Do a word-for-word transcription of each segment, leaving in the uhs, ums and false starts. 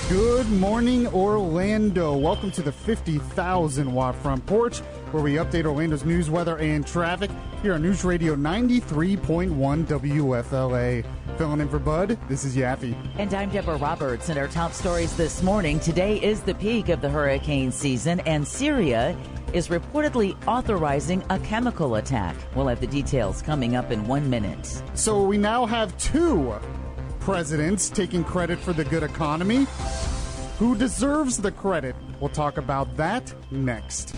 Good morning, Orlando. Welcome to the fifty thousand watt front porch, where we update Orlando's news, weather, and traffic here on News Radio ninety-three point one W F L A. Filling in for Bud, this is Yaffee. And I'm Deborah Roberts. And our top stories this morning. Today is the peak of the hurricane season, and Syria is reportedly authorizing a chemical attack. We'll have the details coming up in one minute. So we now have two presidents taking credit for the good economy. Who deserves the credit? We'll talk about that next.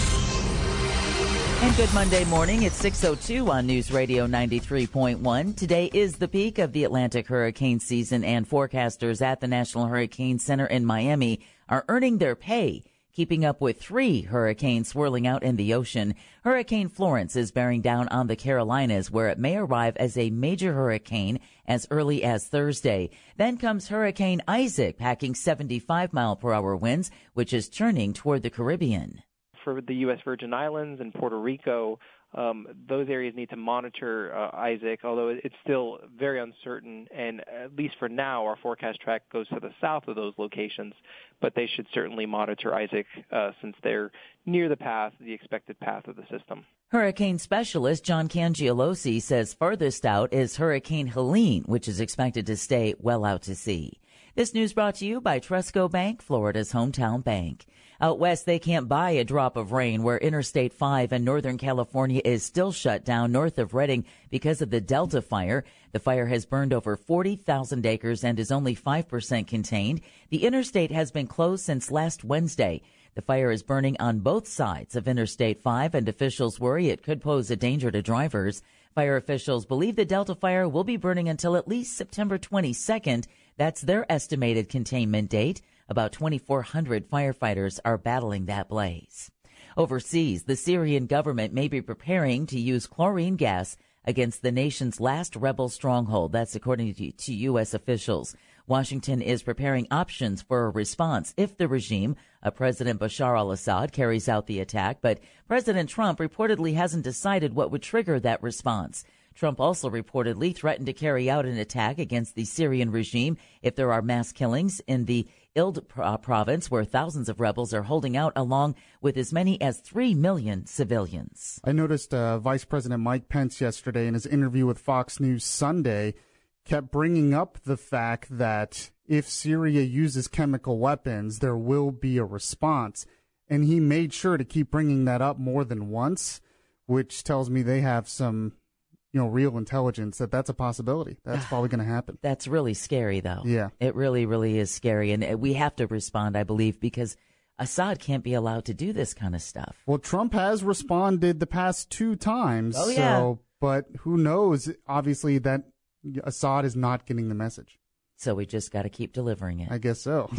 And good Monday morning. It's six oh two on News Radio ninety-three point one. Today is the peak of the Atlantic hurricane season, and forecasters at the National Hurricane Center in Miami are earning their pay, keeping up with three hurricanes swirling out in the ocean. Hurricane Florence is bearing down on the Carolinas, where it may arrive as a major hurricane as early as Thursday. Then comes Hurricane Isaac, packing seventy-five mile per hour winds, which is turning toward the Caribbean. For the U S Virgin Islands and Puerto Rico, um, those areas need to monitor uh, Isaac, although it's still very uncertain. And at least for now, our forecast track goes to the south of those locations, but they should certainly monitor Isaac uh, since they're near the path, the expected path of the system. Hurricane specialist John Cangialosi says farthest out is Hurricane Helene, which is expected to stay well out to sea. This news brought to you by Trusco Bank, Florida's hometown bank. Out west, they can't buy a drop of rain, where Interstate five in Northern California is still shut down north of Redding because of the Delta fire. The fire has burned over forty thousand acres and is only five percent contained. The interstate has been closed since last Wednesday. The fire is burning on both sides of Interstate five, and officials worry it could pose a danger to drivers. Fire officials believe the Delta fire will be burning until at least September twenty-second. That's their estimated containment date. About twenty-four hundred firefighters are battling that blaze. Overseas, the Syrian government may be preparing to use chlorine gas against the nation's last rebel stronghold. That's according to, to U S officials. Washington is preparing options for a response if the regime of President Bashar al-Assad carries out the attack, but President Trump reportedly hasn't decided what would trigger that response. Trump also reportedly threatened to carry out an attack against the Syrian regime if there are mass killings in the Idlib province, where thousands of rebels are holding out, along with as many as three million civilians. I noticed uh, Vice President Mike Pence yesterday in his interview with Fox News Sunday kept bringing up the fact that if Syria uses chemical weapons, there will be a response. And he made sure to keep bringing that up more than once, which tells me they have some, you know, real intelligence that that's a possibility. That's probably going to happen. That's really scary, though. Yeah. It really, really is scary. And we have to respond, I believe, because Assad can't be allowed to do this kind of stuff. Well, Trump has responded the past two times. Oh, yeah. So, but who knows? Obviously, that Assad is not getting the message. So we just got to keep delivering it. I guess so.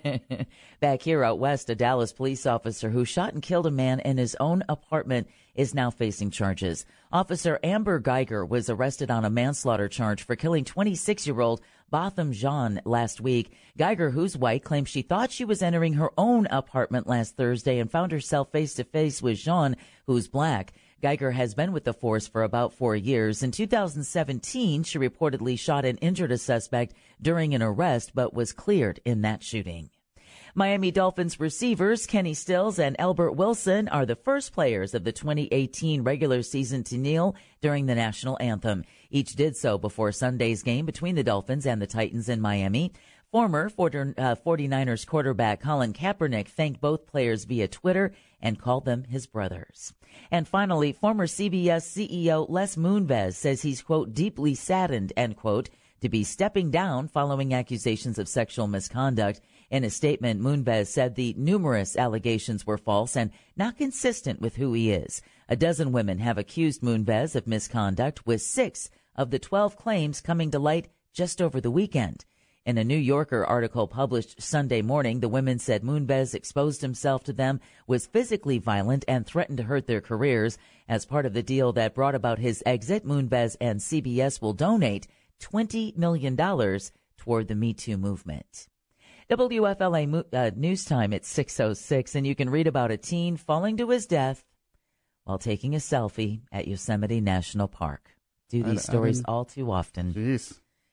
Back here out west, a Dallas police officer who shot and killed a man in his own apartment is now facing charges. Officer Amber Geiger was arrested on a manslaughter charge for killing twenty-six-year-old Botham Jean last week. Geiger, who's white, claims she thought she was entering her own apartment last Thursday and found herself face-to-face with Jean, who's black. Geiger has been with the force for about four years. In two thousand seventeen, she reportedly shot and injured a suspect during an arrest, but was cleared in that shooting. Miami Dolphins receivers Kenny Stills and Albert Wilson are the first players of the twenty eighteen regular season to kneel during the national anthem. Each did so before Sunday's game between the Dolphins and the Titans in Miami. Former forty-niners quarterback Colin Kaepernick thanked both players via Twitter and called them his brothers. And finally, former C B S C E O Les Moonves says he's, quote, deeply saddened, end quote, to be stepping down following accusations of sexual misconduct. In a statement, Moonves said the numerous allegations were false and not consistent with who he is. A dozen women have accused Moonves of misconduct, with six of the twelve claims coming to light just over the weekend. In a New Yorker article published Sunday morning, the women said Moonves exposed himself to them, was physically violent, and threatened to hurt their careers. As part of the deal that brought about his exit, Moonves and C B S will donate twenty million dollars toward the Me Too movement. W F L A uh, News Time at six oh six, and you can read about a teen falling to his death while taking a selfie at Yosemite National Park. Do these I, stories I all too often. Jeez.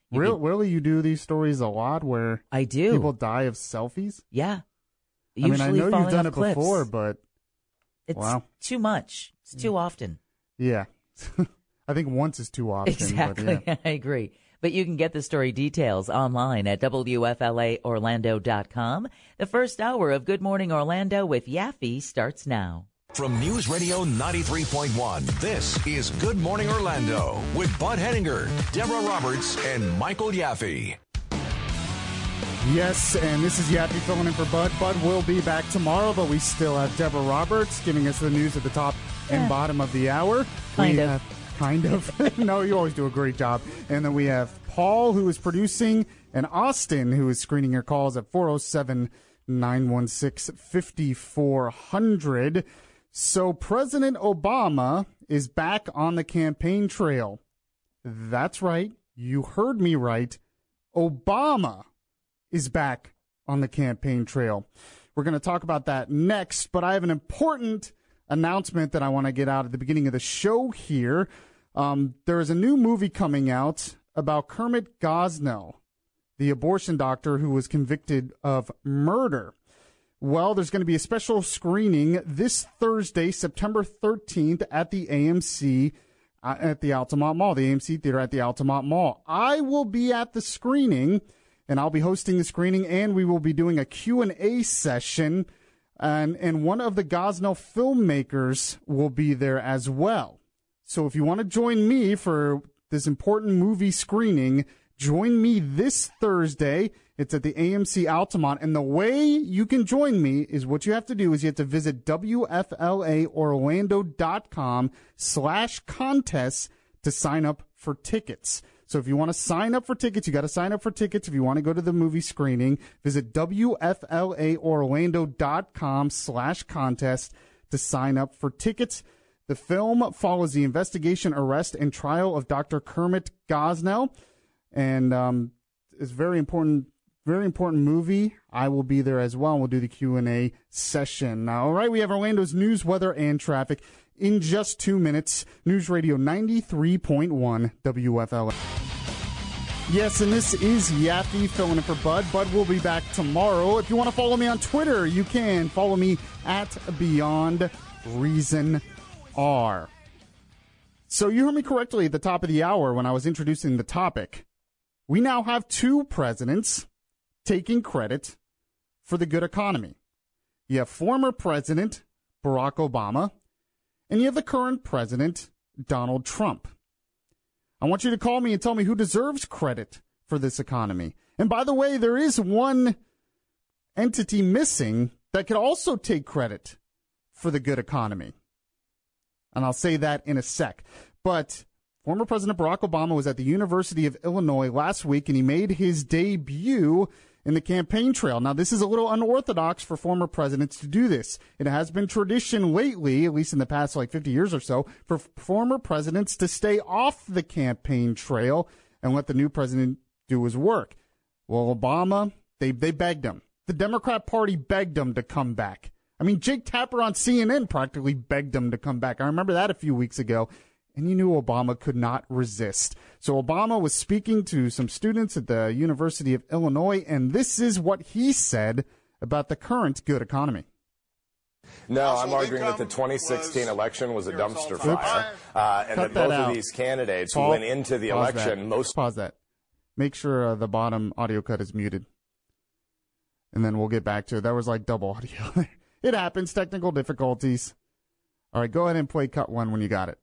Really, really, you do these stories a lot where I do. People die of selfies? Yeah. I mean, I know you've done it cliffs. before, but it's wow. too much. It's too often. Yeah. I think once is too often. Exactly. But yeah. I agree. But you can get the story details online at W F L A Orlando dot com. The first hour of Good Morning Orlando with Yaffee starts now. From News Radio ninety-three point one, this is Good Morning Orlando with Bud Henninger, Deborah Roberts, and Michael Yaffee. Yes, and this is Yaffee filling in for Bud. Bud will be back tomorrow, but we still have Deborah Roberts giving us the news at the top and yeah. bottom of the hour. Kind we of. Have, kind of. No, you always do a great job. And then we have Paul, who is producing, and Austin, who is screening your calls at four oh seven, nine one six, five four zero zero. So President Obama is back on the campaign trail. That's right. You heard me right. Obama is back on the campaign trail. We're going to talk about that next, but I have an important announcement that I want to get out at the beginning of the show here. Um, there is a new movie coming out about Kermit Gosnell, the abortion doctor who was convicted of murder. Well, there's going to be a special screening this Thursday, September thirteenth, at the A M C uh, at the Altamont Mall, the A M C Theater at the Altamont Mall. I will be at the screening, and I'll be hosting the screening, and we will be doing a Q and A session, and, and one of the Gosnell filmmakers will be there as well. So if you want to join me for this important movie screening, join me this Thursday. It's at the A M C Altamont, and the way you can join me is what you have to do is you have to visit W F L A Orlando dot com slash contests to sign up for tickets. So if you want to sign up for tickets, you got to sign up for tickets. If you want to go to the movie screening, visit W F L A Orlando dot com slash contest to sign up for tickets. The film follows the investigation, arrest, and trial of Doctor Kermit Gosnell, and um, it's very important. Very important movie. I will be there as well, and we'll do the Q and A session. Now, all right, we have Orlando's news, weather, and traffic in just two minutes. News Radio ninety-three point one W F L A. Yes, and this is Yaffee filling in for Bud. Bud will be back tomorrow. If you want to follow me on Twitter, you can. Follow me at Beyond Reason R. So you heard me correctly at the top of the hour when I was introducing the topic. We now have two presidents taking credit for the good economy. You have former President Barack Obama, and you have the current President Donald Trump. I want you to call me and tell me who deserves credit for this economy. And by the way, there is one entity missing that could also take credit for the good economy. And I'll say that in a sec. But former President Barack Obama was at the University of Illinois last week, and he made his debut in the campaign trail. Now, this is a little unorthodox for former presidents to do this. It has been tradition lately, at least in the past like fifty years or so, for former presidents to stay off the campaign trail and let the new president do his work. Well, Obama, they, they begged him. The Democrat Party begged him to come back. I mean, Jake Tapper on C N N practically begged him to come back. I remember that a few weeks ago. And you knew Obama could not resist. So Obama was speaking to some students at the University of Illinois, and this is what he said about the current good economy. No, I'm arguing that the twenty sixteen election was a dumpster fire, uh, and that both of these candidates who went into the election most... Pause that. Make sure uh, the bottom audio cut is muted. And then we'll get back to it. That was like double audio. It happens, technical difficulties. All right, go ahead and play cut one when you got it.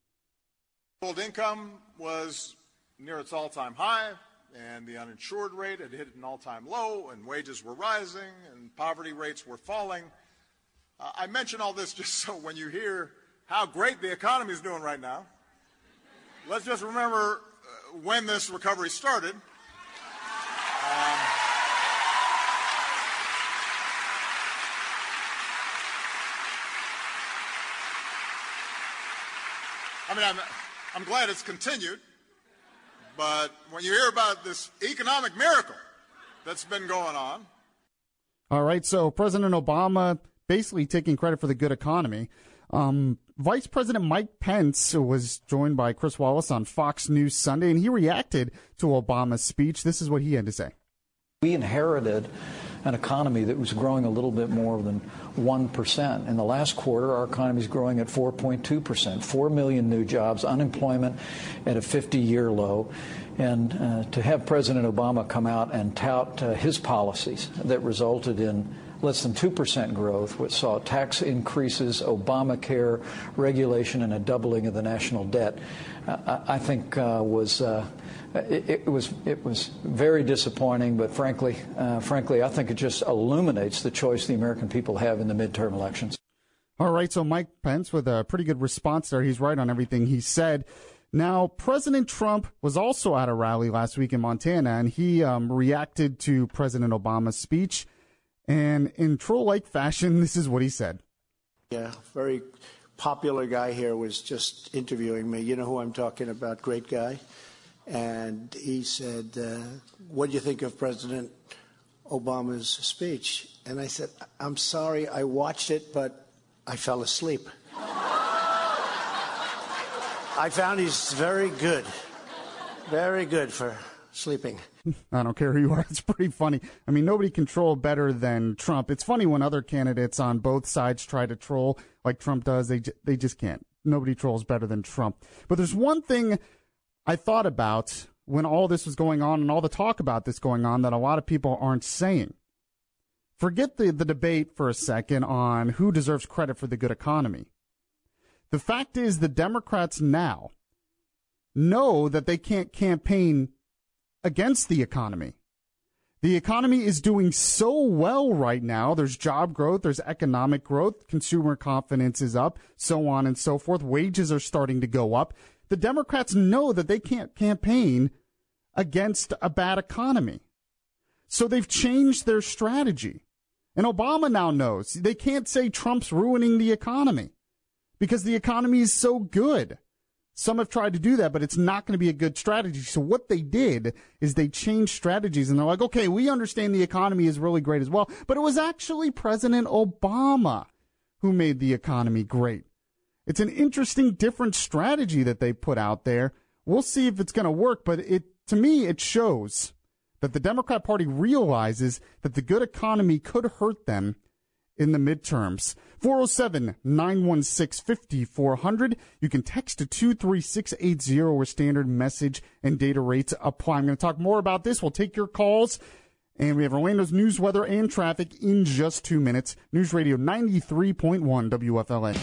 Income was near its all-time high, and the uninsured rate had hit an all-time low, and wages were rising, and poverty rates were falling. Uh, I mention all this just so when you hear how great the economy is doing right now, let's just remember uh, when this recovery started. Um, I mean, I'm... I'm glad it's continued, but when you hear about this economic miracle that's been going on. All right, so President Obama basically taking credit for the good economy. Um, Vice President Mike Pence was joined by Chris Wallace on Fox News Sunday, and he reacted to Obama's speech. This is what he had to say. We inherited an economy that was growing a little bit more than one percent. In the last quarter, our economy is growing at four point two percent, four million new jobs, unemployment at a fifty-year low. And uh, to have President Obama come out and tout uh, his policies that resulted in less than two percent growth, which saw tax increases, Obamacare regulation, and a doubling of the national debt, uh, I think uh, was uh, it, it was it was very disappointing. But frankly, uh, frankly, I think it just illuminates the choice the American people have in the midterm elections. All right, so Mike Pence with a pretty good response there. He's right on everything he said. Now, President Trump was also at a rally last week in Montana, and he um, reacted to President Obama's speech. And in troll-like fashion, this is what he said. Yeah, very popular guy here was just interviewing me. You know who I'm talking about, great guy. And he said, uh, what do you think of President Obama's speech? And I said, I'm sorry, I watched it, but I fell asleep. I found he's very good, very good for sleeping. I don't care who you are. It's pretty funny. I mean, nobody can troll better than Trump. It's funny when other candidates on both sides try to troll like Trump does. They, they just can't. Nobody trolls better than Trump. But there's one thing I thought about when all this was going on and all the talk about this going on that a lot of people aren't saying. Forget the, the debate for a second on who deserves credit for the good economy. The fact is the Democrats now know that they can't campaign against the economy. The economy is doing so well right now. There's job growth, there's economic growth, consumer confidence is up, so on and so forth. Wages are starting to go up. The Democrats know that they can't campaign against a bad economy. So they've changed their strategy. And Obama now knows they can't say Trump's ruining the economy because the economy is so good. Some have tried to do that, but it's not going to be a good strategy. So what they did is they changed strategies, and they're like, okay, we understand the economy is really great as well, but it was actually President Obama who made the economy great. It's an interesting, different strategy that they put out there. We'll see if it's going to work, but it to me, it shows that the Democrat Party realizes that the good economy could hurt them in the midterms. four oh seven, nine one six, five four zero zero. You can text to two three six eight zero where standard message and data rates apply. I'm going to talk more about this. We'll take your calls. And we have Orlando's news, weather, and traffic in just two minutes. News Radio ninety-three point one W F L A.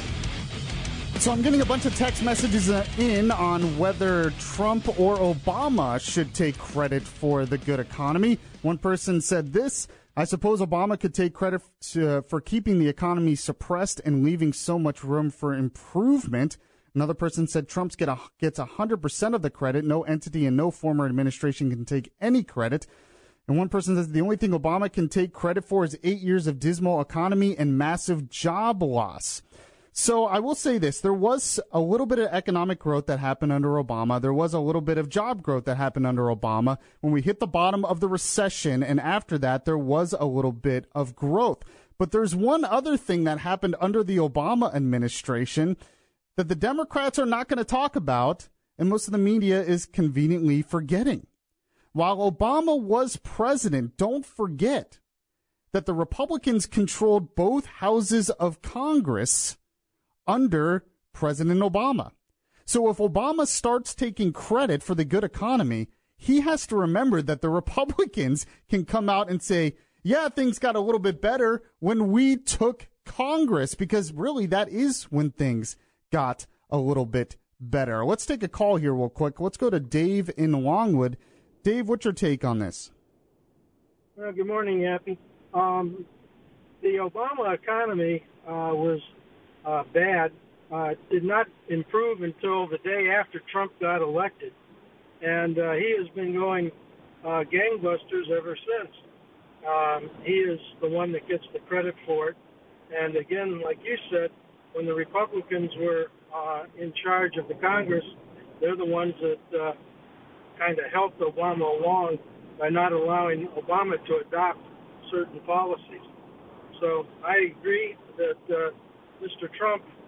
So I'm getting a bunch of text messages in on whether Trump or Obama should take credit for the good economy. One person said this: I suppose Obama could take credit to, for keeping the economy suppressed and leaving so much room for improvement. Another person said Trump get a, gets one hundred percent of the credit. No entity and no former administration can take any credit. And one person says the only thing Obama can take credit for is eight years of dismal economy and massive job loss. So I will say this. There was a little bit of economic growth that happened under Obama. There was a little bit of job growth that happened under Obama when we hit the bottom of the recession. And after that, there was a little bit of growth. But there's one other thing that happened under the Obama administration that the Democrats are not going to talk about, and most of the media is conveniently forgetting. While Obama was president, don't forget that the Republicans controlled both houses of Congress under President Obama. So if Obama starts taking credit for the good economy, he has to remember that the Republicans can come out and say, yeah, things got a little bit better when we took Congress, because really that is when things got a little bit better. Let's take a call here real quick. Let's go to Dave in Longwood. Dave, what's your take on this? Well, good morning, Yaffee. Um, the Obama economy uh, was uh, bad. Uh, did not improve until the day after Trump got elected. And uh, he has been going uh, gangbusters ever since. Um, he is the one that gets the credit for it. And again, like you said, when the Republicans were uh, in charge of the Congress, they're the ones that uh, kind of helped Obama along by not allowing Obama to adopt certain policies. So I agree that uh, Mister Trump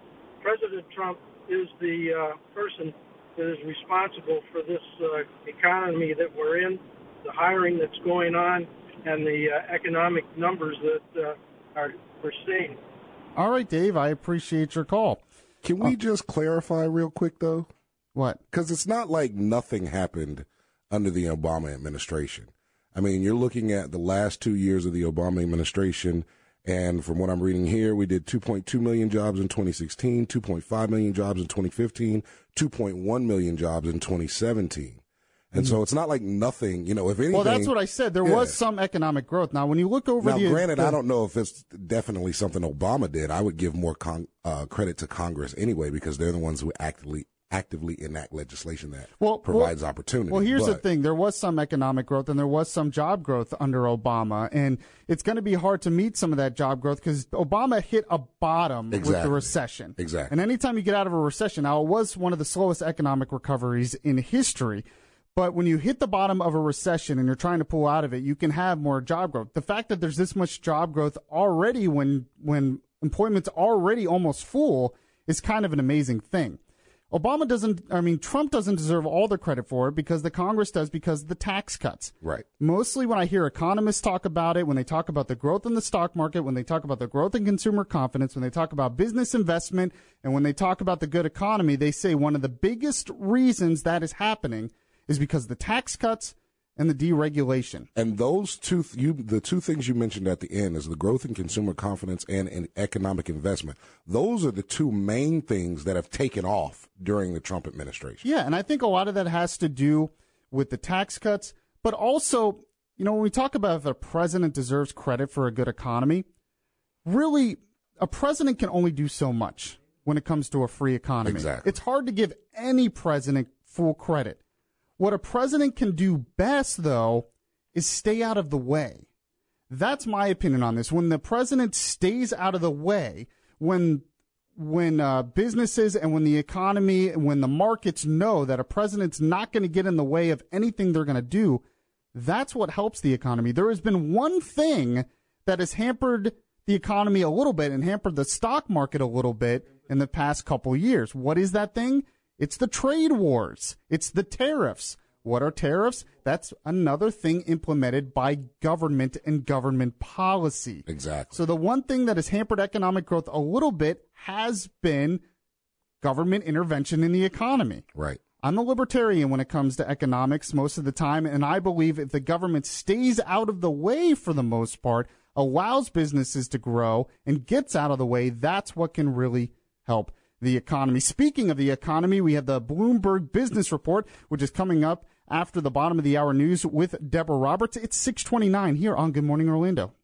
President Trump is the uh, person that is responsible for this uh, economy that we're in, the hiring that's going on, and the uh, economic numbers that uh, are we're seeing. All right, Dave, I appreciate your call. Can we uh, just clarify real quick, though? What? Because it's not like nothing happened under the Obama administration. I mean, you're looking at the last two years of the Obama administration, and from what I'm reading here, we did two point two million jobs in twenty sixteen, two point five million jobs in twenty fifteen, two point one million jobs in twenty seventeen. And so it's not like nothing, you know, if anything. Well, that's what I said. There yeah. was some economic growth. Now, when you look over now, the. Now, granted, the, I don't know if it's definitely something Obama did. I would give more con- uh, credit to Congress anyway, because they're the ones who actively actively enact legislation that well, provides well, opportunity. Well, here's but, the thing. There was some economic growth and there was some job growth under Obama. And it's going to be hard to meet some of that job growth because Obama hit a bottom exactly. with the recession. Exactly. And anytime you get out of a recession, now it was one of the slowest economic recoveries in history. But when you hit the bottom of a recession and you're trying to pull out of it, you can have more job growth. The fact that there's this much job growth already when when employment's already almost full is kind of an amazing thing. Obama doesn't, I mean, Trump doesn't deserve all the credit for it because the Congress does because of the tax cuts. Right. Mostly when I hear economists talk about it, when they talk about the growth in the stock market, when they talk about the growth in consumer confidence, when they talk about business investment, and when they talk about the good economy, they say one of the biggest reasons that is happening is because of the tax cuts and the deregulation. And those two, th- you, the two things you mentioned at the end is the growth in consumer confidence and in economic investment. Those are the two main things that have taken off during the Trump administration. Yeah, and I think a lot of that has to do with the tax cuts, but also, you know, when we talk about if a president deserves credit for a good economy, really, a president can only do so much when it comes to a free economy. Exactly. It's hard to give any president full credit. What a president can do best, though, is stay out of the way. That's my opinion on this. When the president stays out of the way, when when uh, businesses and when the economy and when the markets know that a president's not going to get in the way of anything they're going to do, that's what helps the economy. There has been one thing that has hampered the economy a little bit and hampered the stock market a little bit in the past couple years. What is that thing? It's the trade wars. It's the tariffs. What are tariffs? That's another thing implemented by government and government policy. Exactly. So the one thing that has hampered economic growth a little bit has been government intervention in the economy. Right. I'm a libertarian when it comes to economics most of the time, and I believe if the government stays out of the way for the most part, allows businesses to grow, and gets out of the way, that's what can really help the economy. Speaking of the economy, we have the Bloomberg Business Report, which is coming up after the bottom of the hour news with Deborah Roberts. It's six twenty-nine here on Good Morning Orlando.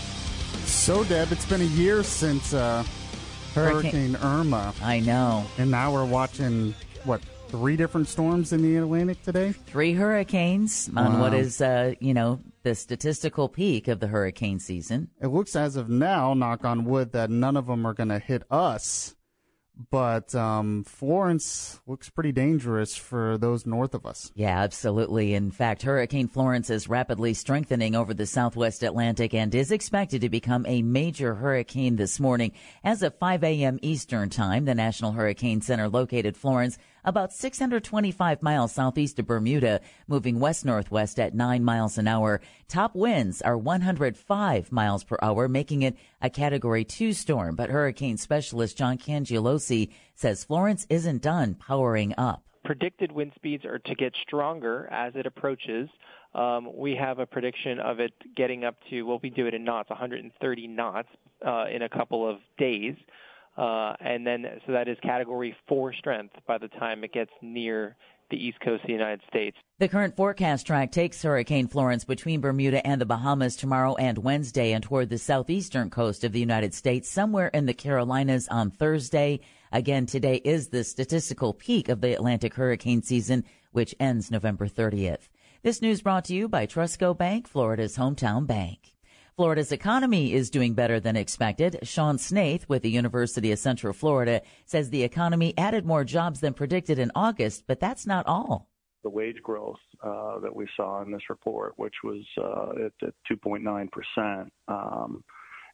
So, Deb, it's been a year since uh, Hurricane, Hurricane Irma. I know. And now we're watching, what, three different storms in the Atlantic today? Three hurricanes on Wow. what is, uh, you know, the statistical peak of the hurricane season. It looks as of now, knock on wood, that none of them are going to hit us. But um, Florence looks pretty dangerous for those north of us. Yeah, absolutely. In fact, Hurricane Florence is rapidly strengthening over the southwest Atlantic and is expected to become a major hurricane this morning. As of five a.m. Eastern Time, the National Hurricane Center located Florence about six hundred twenty-five miles southeast of Bermuda, moving west-northwest at nine miles an hour. Top winds are one hundred five miles per hour, making it a Category two storm. But hurricane specialist John Cangelosi says Florence isn't done powering up. Predicted wind speeds are to get stronger as it approaches. Um, we have a prediction of it getting up to, well, we do it in knots, one hundred thirty knots uh, in a couple of days. Uh, and then, so that is Category four strength by the time it gets near the east coast of the United States. The current forecast track takes Hurricane Florence between Bermuda and the Bahamas tomorrow and Wednesday and toward the southeastern coast of the United States, somewhere in the Carolinas on Thursday. Again, today is the statistical peak of the Atlantic hurricane season, which ends November thirtieth. This news brought to you by Trustco Bank, Florida's hometown bank. Florida's economy is doing better than expected. Sean Snaith with the University of Central Florida says the economy added more jobs than predicted in August, but that's not all. The wage growth uh, that we saw in this report, which was uh, at, at two point nine percent, um,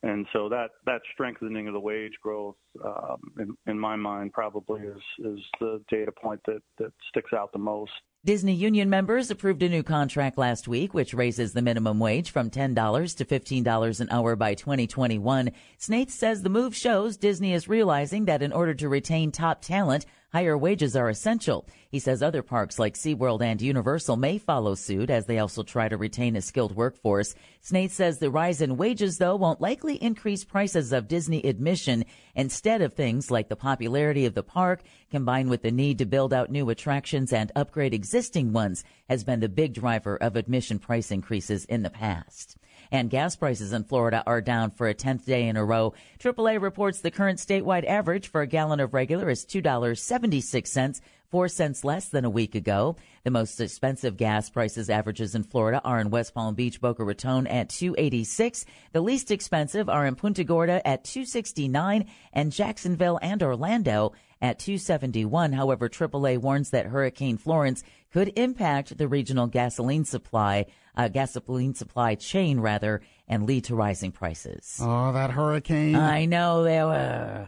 And so that, that strengthening of the wage growth, um, in, in my mind, probably is, is the data point that, that sticks out the most. Disney union members approved a new contract last week, which raises the minimum wage from ten dollars to fifteen dollars an hour by twenty twenty-one. Snaith says the move shows Disney is realizing that in order to retain top talent, higher wages are essential. He says other parks like SeaWorld and Universal may follow suit as they also try to retain a skilled workforce. Snaith says the rise in wages, though, won't likely increase prices of Disney admission. Instead of things like the popularity of the park, combined with the need to build out new attractions and upgrade existing ones, has been the big driver of admission price increases in the past. And gas prices in Florida are down for a tenth day in a row. triple A reports the current statewide average for a gallon of regular is two dollars and seventy-six cents, four cents less than a week ago. The most expensive gas prices averages in Florida are in West Palm Beach, Boca Raton at two dollars and eighty-six cents. The least expensive are in Punta Gorda at two dollars and sixty-nine cents and Jacksonville and Orlando at two dollars and seventy-one cents. However, triple A warns that Hurricane Florence could impact the regional gasoline supply, uh, gasoline supply chain, rather, and lead to rising prices. Oh, that hurricane. I know. They were.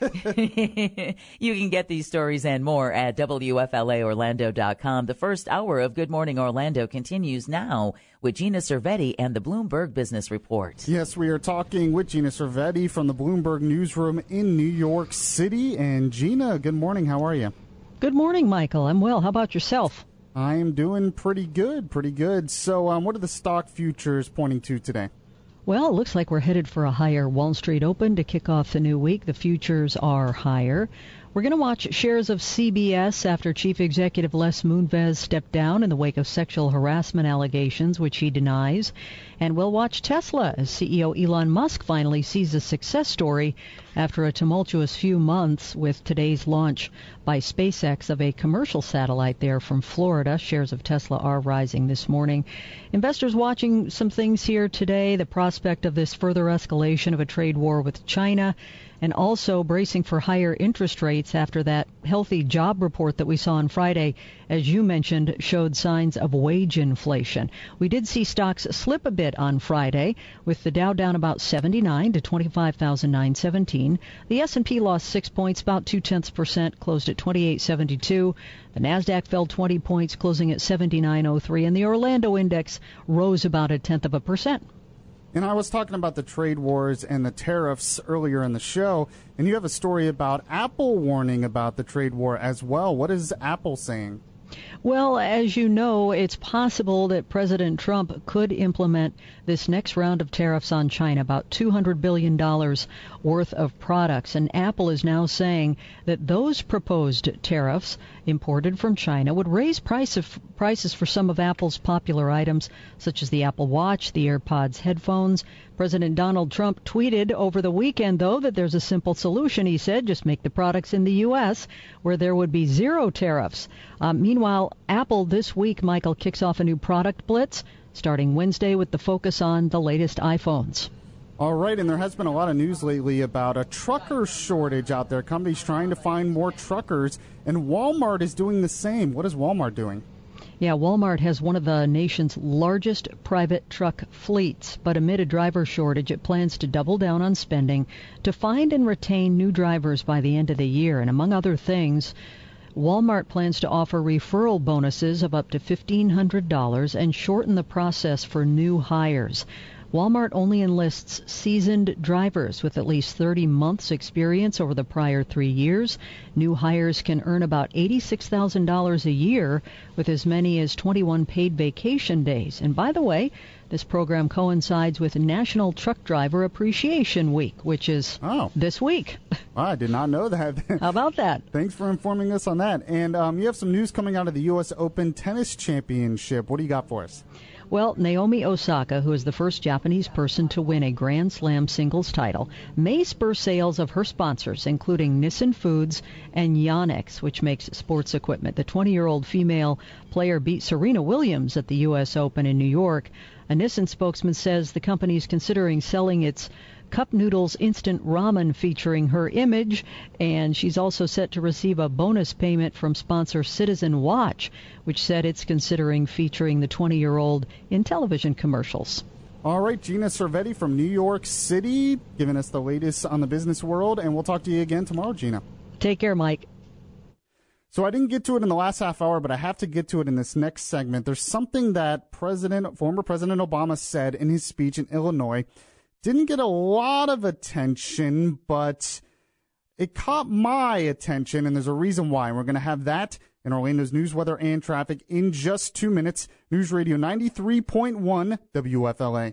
You can get these stories and more at W F L A Orlando dot com. The first hour of Good Morning Orlando continues now with Gina Cervetti and the Bloomberg Business Report. Yes, we are talking with Gina Cervetti from the Bloomberg Newsroom in New York City. And Gina, good morning. How are you? Good morning, Michael. I'm well. How about yourself? I am doing pretty good, pretty good. So um, what are the stock futures pointing to today? Well, it looks like we're headed for a higher Wall Street Open to kick off the new week. The futures are higher. We're going to watch shares of C B S after Chief Executive Les Moonves stepped down in the wake of sexual harassment allegations, which he denies. And we'll watch Tesla as C E O Elon Musk finally sees a success story after a tumultuous few months with today's launch by SpaceX of a commercial satellite there from Florida. Shares of Tesla are rising this morning. Investors watching some things here today, the prospect of this further escalation of a trade war with China, and also bracing for higher interest rates after that healthy job report that we saw on Friday, as you mentioned, showed signs of wage inflation. We did see stocks slip a bit on Friday, with the Dow down about seventy-nine to twenty-five thousand nine hundred seventeen. The S and P lost six points, about two-tenths percent, closed at twenty-eight seventy-two. The Nasdaq fell twenty points, closing at seventy-nine oh three, and the Orlando Index rose about a tenth of a percent. And I was talking about the trade wars and the tariffs earlier in the show, and you have a story about Apple warning about the trade war as well. What is Apple saying? Well, as you know, it's possible that President Trump could implement this next round of tariffs on China, about two hundred billion dollars worth of products. And Apple is now saying that those proposed tariffs imported from China would raise price of, prices for some of Apple's popular items, such as the Apple Watch, the AirPods headphones. President Donald Trump tweeted over the weekend, though, that there's a simple solution. He said, just make the products in the U S where there would be zero tariffs. Uh, meanwhile, Apple this week, Michael, kicks off a new product blitz starting Wednesday with the focus on the latest iPhones. All right, and there has been a lot of news lately about a trucker shortage out there. Companies trying to find more truckers, and Walmart is doing the same. What is Walmart doing? Yeah, Walmart has one of the nation's largest private truck fleets, but amid a driver shortage, it plans to double down on spending to find and retain new drivers by the end of the year. And among other things, Walmart plans to offer referral bonuses of up to fifteen hundred dollars and shorten the process for new hires. Walmart only enlists seasoned drivers with at least thirty months experience over the prior three years. New hires can earn about eighty-six thousand dollars a year with as many as twenty-one paid vacation days. And by the way, this program coincides with National Truck Driver Appreciation Week, which is oh. this week. I did not know that. How about that? Thanks for informing us on that. And um, you have some news coming out of the U S Open Tennis Championship. What do you got for us? Well, Naomi Osaka, who is the first Japanese person to win a Grand Slam singles title, may spur sales of her sponsors, including Nissan Foods and Yonex, which makes sports equipment. The twenty-year-old female player beat Serena Williams at the U S Open in New York. A Nissan spokesman says the company is considering selling its Cup Noodles instant ramen featuring her image, and she's also set to receive a bonus payment from sponsor Citizen Watch, which said it's considering featuring the twenty-year-old in television commercials. All right, Gina Cervetti from New York City giving us the latest on the business world, and we'll talk to you again tomorrow, Gina. Take care, Mike. So I didn't get to it in the last half hour, but I have to get to it in this next segment. There's something that President, former President Obama said in his speech in Illinois. Didn't get a lot of attention, but it caught my attention, and there's a reason why. And we're going to have that in Orlando's news, weather, and traffic in just two minutes. News Radio ninety-three point one W F L A.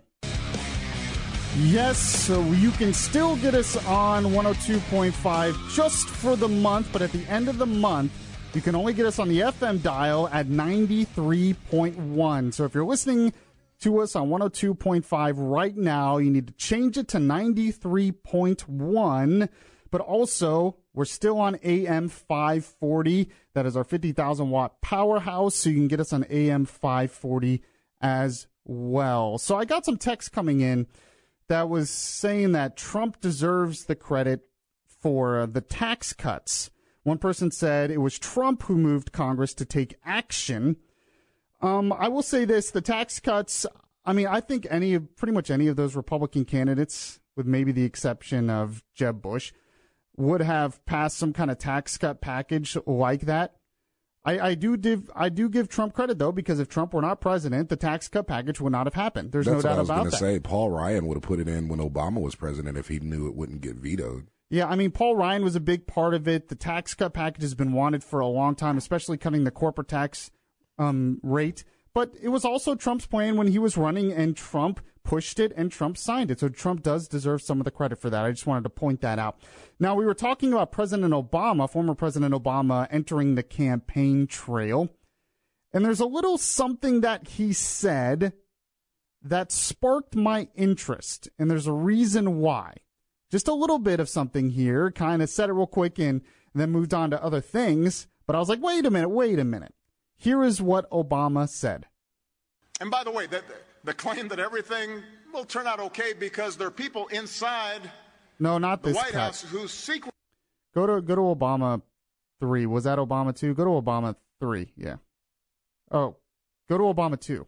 Yes, so you can still get us on one oh two point five just for the month, but at the end of the month, you can only get us on the F M dial at ninety-three point one. So if you're listening to us on one oh two point five right now, you need to change it to ninety-three point one. But also, we're still on A M five forty. That is our fifty thousand watt powerhouse, so you can get us on A M five forty as well. So I got some text coming in that was saying that Trump deserves the credit for uh, the tax cuts. One person said it was Trump who moved Congress to take action. Um, I will say this, the tax cuts, I mean, I think any of, pretty much any of those Republican candidates, with maybe the exception of Jeb Bush, would have passed some kind of tax cut package like that. I, I do div, I do give Trump credit, though, because if Trump were not president, the tax cut package would not have happened. There's That's no doubt about that. I was going to say. Paul Ryan would have put it in when Obama was president if he knew it wouldn't get vetoed. Yeah, I mean, Paul Ryan was a big part of it. The tax cut package has been wanted for a long time, especially cutting the corporate tax um, rate. But it was also Trump's plan when he was running, and Trump pushed it, and Trump signed it. So Trump does deserve some of the credit for that. I just wanted to point that out. Now, we were talking about President Obama, former President Obama, entering the campaign trail. And there's a little something that he said that sparked my interest. And there's a reason why. Just a little bit of something here, kind of said it real quick and then moved on to other things. But I was like, wait a minute, wait a minute. Here is what Obama said. And by the way, that the claim that everything will turn out okay because there are people inside no, not the this White cut. House who secretly... Go to, go to Obama three. Was that Obama two? Go to Obama three, yeah. Oh, go to Obama two.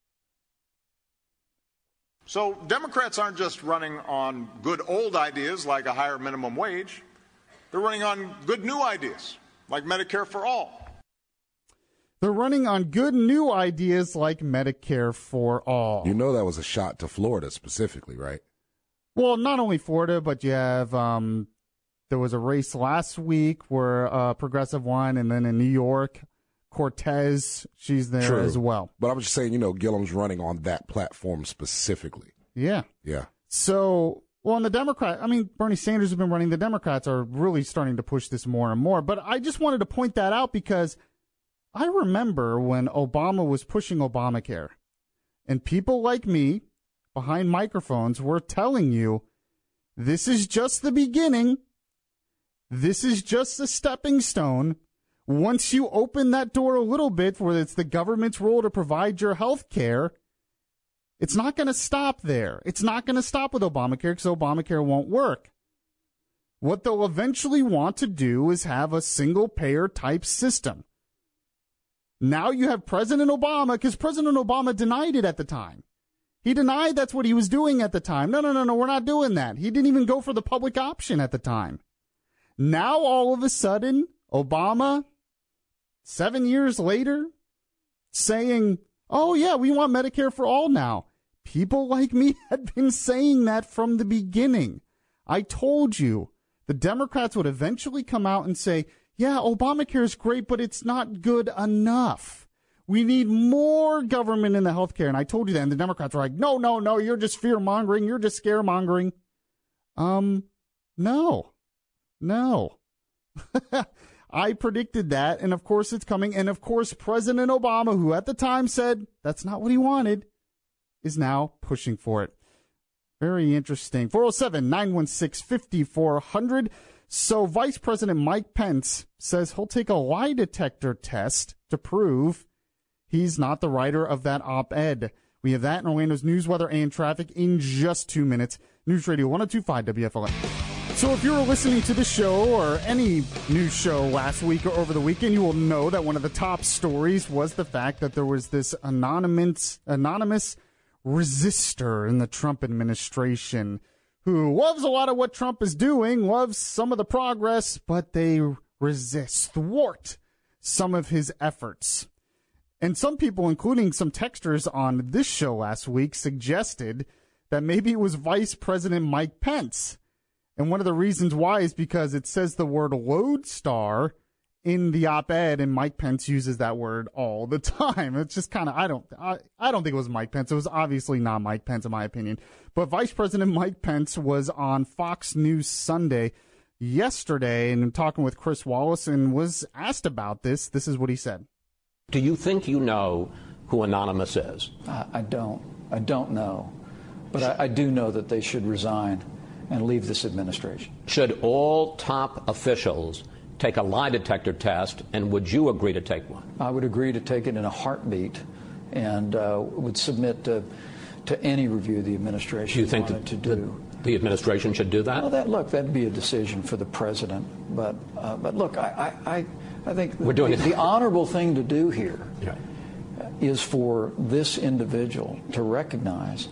So Democrats aren't just running on good old ideas like a higher minimum wage. They're running on good new ideas like Medicare for all. They're running on good new ideas like Medicare for all. You know that was a shot to Florida specifically, right? Well, not only Florida, but you have, um, there was a race last week where uh, Progressive won, and then in New York, Cortez, she's there True. as well. But I'm just saying, you know, Gillum's running on that platform specifically. Yeah. Yeah. So, well, on the Democrat, I mean, Bernie Sanders has been running. The Democrats are really starting to push this more and more. But I just wanted to point that out because I remember when Obama was pushing Obamacare, and people like me behind microphones were telling you, this is just the beginning. This is just a stepping stone. Once you open that door a little bit where it's the government's role to provide your health care, it's not going to stop there. It's not going to stop with Obamacare because Obamacare won't work. What they'll eventually want to do is have a single-payer type system. Now you have President Obama, because President Obama denied it at the time. He denied that's what he was doing at the time. No, no, no, no, we're not doing that. He didn't even go for the public option at the time. Now, all of a sudden, Obama, seven years later, saying, oh, yeah, we want Medicare for all now. People like me had been saying that from the beginning. I told you the Democrats would eventually come out and say, yeah, Obamacare is great, but it's not good enough. We need more government in the health care. And I told you that. And the Democrats were like, no, no, no, you're just fear-mongering. You're just scaremongering. Um, no, no. I predicted that. And, of course, it's coming. And, of course, President Obama, who at the time said that's not what he wanted, is now pushing for it. Very interesting. four oh seven, nine one six, five four zero zero. So Vice President Mike Pence says he'll take a lie detector test to prove he's not the writer of that op-ed. We have that in Orlando's news, weather, and traffic in just two minutes. News Radio one oh two point five W F L A. So if you were listening to the show or any news show last week or over the weekend, you will know that one of the top stories was the fact that there was this anonymous, anonymous resistor in the Trump administration who loves a lot of what Trump is doing, loves some of the progress, but they resist, thwart some of his efforts. And some people, including some texters on this show last week, suggested that maybe it was Vice President Mike Pence. And one of the reasons why is because it says the word lodestar in the op-ed, and Mike Pence uses that word all the time. It's just kind of, I don't, I, I don't think it was Mike Pence. It was obviously not Mike Pence, in my opinion. But Vice President Mike Pence was on Fox News Sunday yesterday and talking with Chris Wallace and was asked about this. This is what he said. Do you think you know who Anonymous is? I, I don't. I don't know. But I, I do know that they should resign and leave this administration. Should all top officials take a lie detector test, and would you agree to take one? I would agree to take it in a heartbeat and uh, would submit to, to any review the administration do you think wanted that, to do. The, the administration should do that? Well, that, look, that'd be a decision for the president. But, uh, but look, I, I, I think We're doing the, the honorable thing to do here yeah. is for this individual to recognize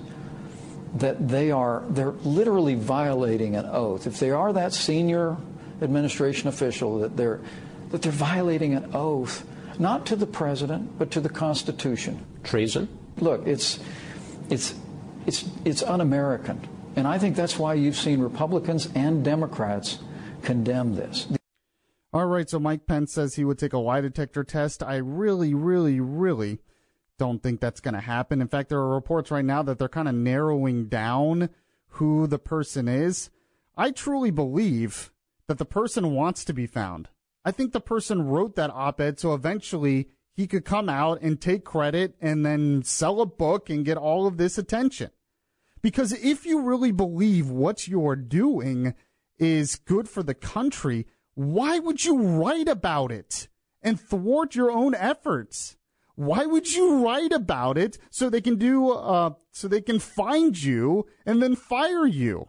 that they are, they're literally violating an oath. If they are that senior administration official, that they're that they're violating an oath, not to the president, but to the Constitution. Treason? Look, it's it's it's it's un-American. And I think that's why you've seen Republicans and Democrats condemn this. All right, so Mike Pence says he would take a lie detector test. I really, really, really don't think that's going to happen. In fact, there are reports right now that they're kind of narrowing down who the person is. I truly believe that the person wants to be found. I think the person wrote that op-ed so eventually he could come out and take credit and then sell a book and get all of this attention. Because if you really believe what you're doing is good for the country, why would you write about it and thwart your own efforts? Why would you write about it so they can do, uh, so they can find you and then fire you?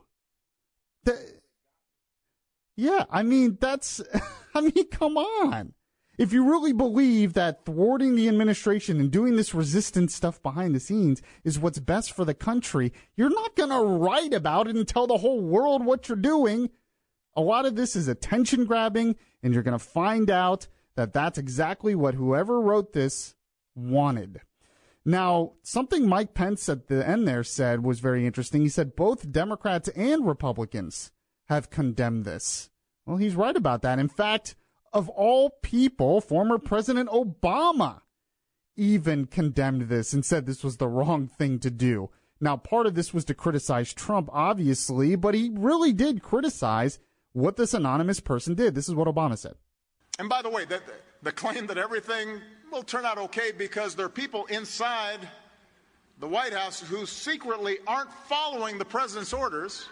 The, yeah, I mean, that's, I mean, come on. If you really believe that thwarting the administration and doing this resistance stuff behind the scenes is what's best for the country, you're not going to write about it and tell the whole world what you're doing. A lot of this is attention grabbing, and you're going to find out that that's exactly what whoever wrote this wanted. Now, something Mike Pence at the end there said was very interesting. He said both Democrats and Republicans have condemned this. Well, he's right about that. In fact, of all people, former President Obama even condemned this and said this was the wrong thing to do. Now, part of this was to criticize Trump, obviously, but he really did criticize what this anonymous person did. This is what Obama said. And by the way, the, the claim that everything will turn out okay because there are people inside the White House who secretly aren't following the president's orders,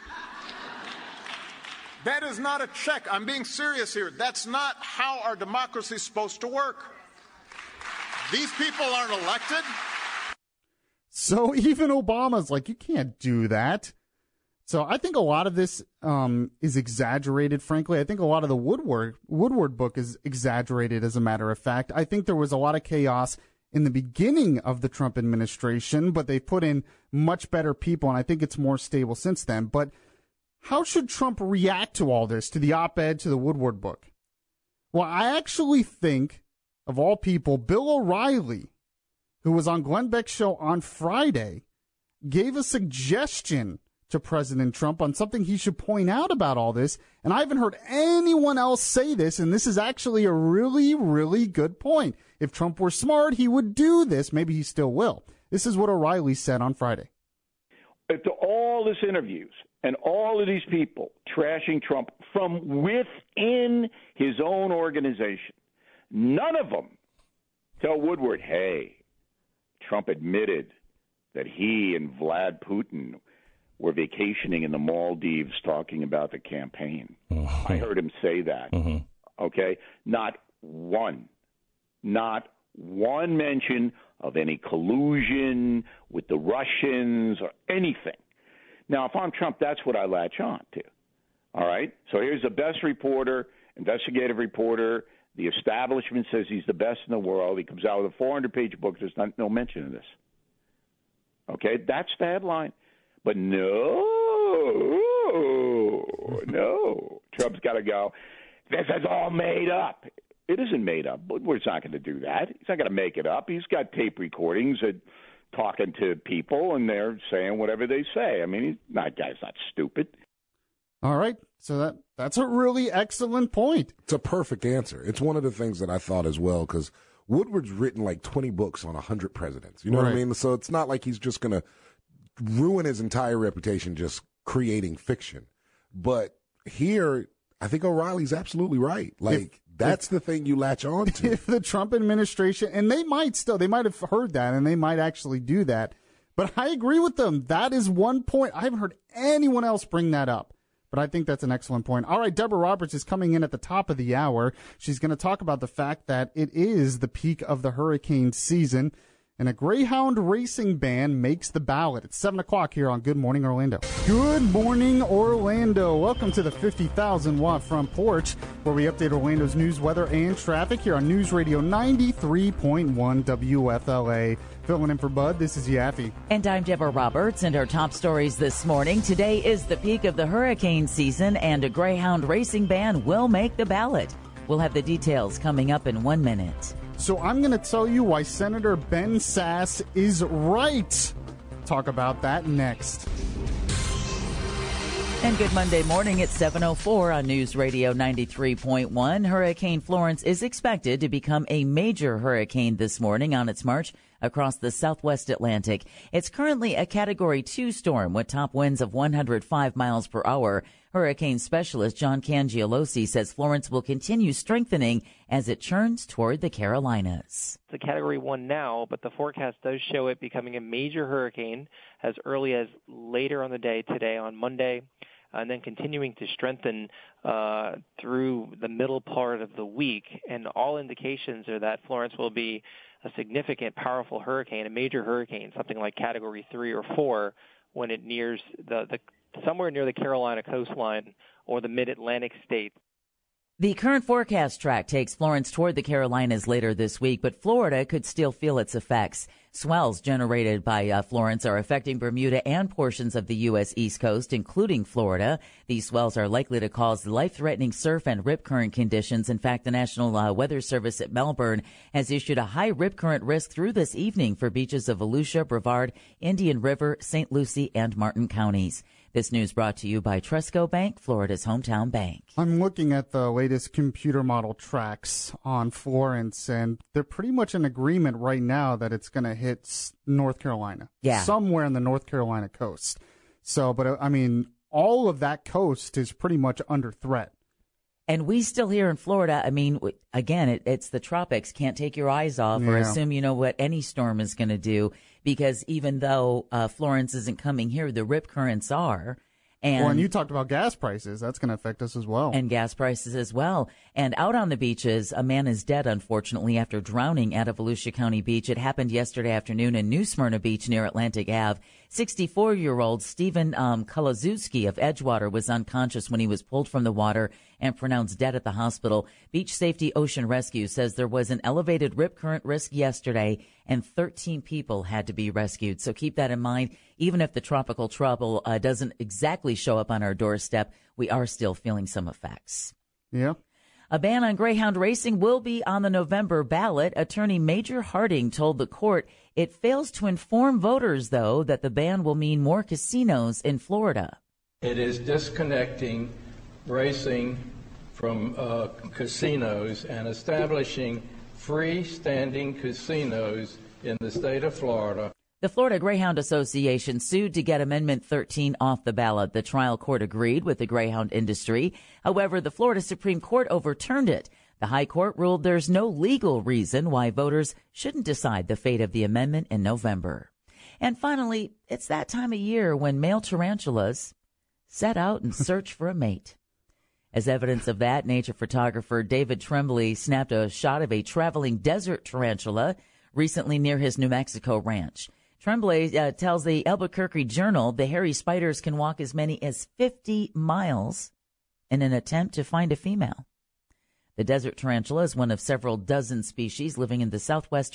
that is not a check. I'm being serious here. That's not how our democracy is supposed to work. These people aren't elected. So even Obama's like, you can't do that. So I think a lot of this um, is exaggerated, frankly. I think a lot of the Woodward, Woodward book is exaggerated, as a matter of fact. I think there was a lot of chaos in the beginning of the Trump administration, but they put in much better people, and I think it's more stable since then. But how should Trump react to all this, to the op-ed, to the Woodward book? Well, I actually think, of all people, Bill O'Reilly, who was on Glenn Beck's show on Friday, gave a suggestion to President Trump on something he should point out about all this. And I haven't heard anyone else say this, and this is actually a really, really good point. If Trump were smart, he would do this. Maybe he still will. This is what O'Reilly said on Friday. After all this interviews and all of these people trashing Trump from within his own organization, none of them tell Woodward, hey, Trump admitted that he and Vlad Putin were vacationing in the Maldives talking about the campaign. Mm-hmm. I heard him say that. Mm-hmm. Okay? Not one, not one mention of any collusion with the Russians or anything. Now, if I'm Trump, that's what I latch on to. All right? So here's the best reporter, investigative reporter. The establishment says he's the best in the world. He comes out with a four hundred page book. There's not, no mention of this. Okay, that's the headline. But no, no, Trump's got to go. This is all made up. It isn't made up. Woodward's not going to do that. He's not going to make it up. He's got tape recordings of talking to people, and they're saying whatever they say. I mean, he's not, guy's not stupid. All right. So that that's a really excellent point. It's a perfect answer. It's one of the things that I thought as well, because Woodward's written like twenty books on one hundred presidents. You know right. what I mean? So it's not like he's just going to ruin his entire reputation just creating fiction. But here, I think O'Reilly's absolutely right. Like, if, that's if, the thing you latch on to. If the Trump administration, and they might still, they might have heard that, and they might actually do that. But I agree with them. That is one point. I haven't heard anyone else bring that up. But I think that's an excellent point. All right, Deborah Roberts is coming in at the top of the hour. She's going to talk about the fact that it is the peak of the hurricane season, and a Greyhound racing ban makes the ballot. It's seven o'clock here on Good Morning Orlando. Good Morning Orlando. Welcome to the fifty thousand watt front porch, where we update Orlando's news, weather, and traffic here on News Radio ninety-three point one W F L A. Filling in for Bud, this is Yaffee. And I'm Deborah Roberts, and our top stories this morning. Today is the peak of the hurricane season, and a Greyhound racing ban will make the ballot. We'll have the details coming up in one minute. So I'm going to tell you why Senator Ben Sasse is right. Talk about that next. And good Monday morning at seven oh four on News Radio ninety-three point one. Hurricane Florence is expected to become a major hurricane this morning on its march across the southwest Atlantic. It's currently a Category two storm with top winds of one hundred five miles per hour. Hurricane specialist John Cangialosi says Florence will continue strengthening as it churns toward the Carolinas. It's a Category one now, but the forecast does show it becoming a major hurricane as early as later on the day today on Monday, and then continuing to strengthen uh, through the middle part of the week. And all indications are that Florence will be a significant, powerful hurricane, a major hurricane, something like Category three or four, when it nears the, the somewhere near the Carolina coastline or the mid-Atlantic states. The current forecast track takes Florence toward the Carolinas later this week, but Florida could still feel its effects. Swells generated by uh, Florence are affecting Bermuda and portions of the U S East Coast, including Florida. These swells are likely to cause life-threatening surf and rip current conditions. In fact, the National uh, Weather Service at Melbourne has issued a high rip current risk through this evening for beaches of Volusia, Brevard, Indian River, Saint Lucie, and Martin counties. This news brought to you by Tresco Bank, Florida's hometown bank. I'm looking at the latest computer model tracks on Florence, and they're pretty much in agreement right now that it's going to hit North Carolina. Yeah. Somewhere in the North Carolina coast. So, but I mean, all of that coast is pretty much under threat. And we still here in Florida, I mean, again, it, it's the tropics. Can't take your eyes off yeah. or assume you know what any storm is going to do, because even though uh, Florence isn't coming here, the rip currents are. And, well, and you talked about gas prices. That's going to affect us as well. And gas prices as well. And out on the beaches, a man is dead, unfortunately, after drowning at a Volusia County beach. It happened yesterday afternoon in New Smyrna Beach near Atlantic Avenue. sixty-four-year-old Stephen um, Kolazewski of Edgewater was unconscious when he was pulled from the water and pronounced dead at the hospital. Beach Safety Ocean Rescue says there was an elevated rip current risk yesterday, and thirteen people had to be rescued. So keep that in mind. Even if the tropical trouble uh, doesn't exactly show up on our doorstep, we are still feeling some effects. Yeah. A ban on Greyhound racing will be on the November ballot. Attorney Major Harding told the court it fails to inform voters, though, that the ban will mean more casinos in Florida. It is disconnecting racing from uh, casinos and establishing freestanding casinos in the state of Florida. The Florida Greyhound Association sued to get Amendment thirteen off the ballot. The trial court agreed with the greyhound industry. However, the Florida Supreme Court overturned it. The High Court ruled there's no legal reason why voters shouldn't decide the fate of the amendment in November. And finally, it's that time of year when male tarantulas set out and search for a mate. As evidence of that, nature photographer David Tremblay snapped a shot of a traveling desert tarantula recently near his New Mexico ranch. Tremblay uh, tells the Albuquerque Journal the hairy spiders can walk as many as fifty miles in an attempt to find a female. The desert tarantula is one of several dozen species living in the southwestern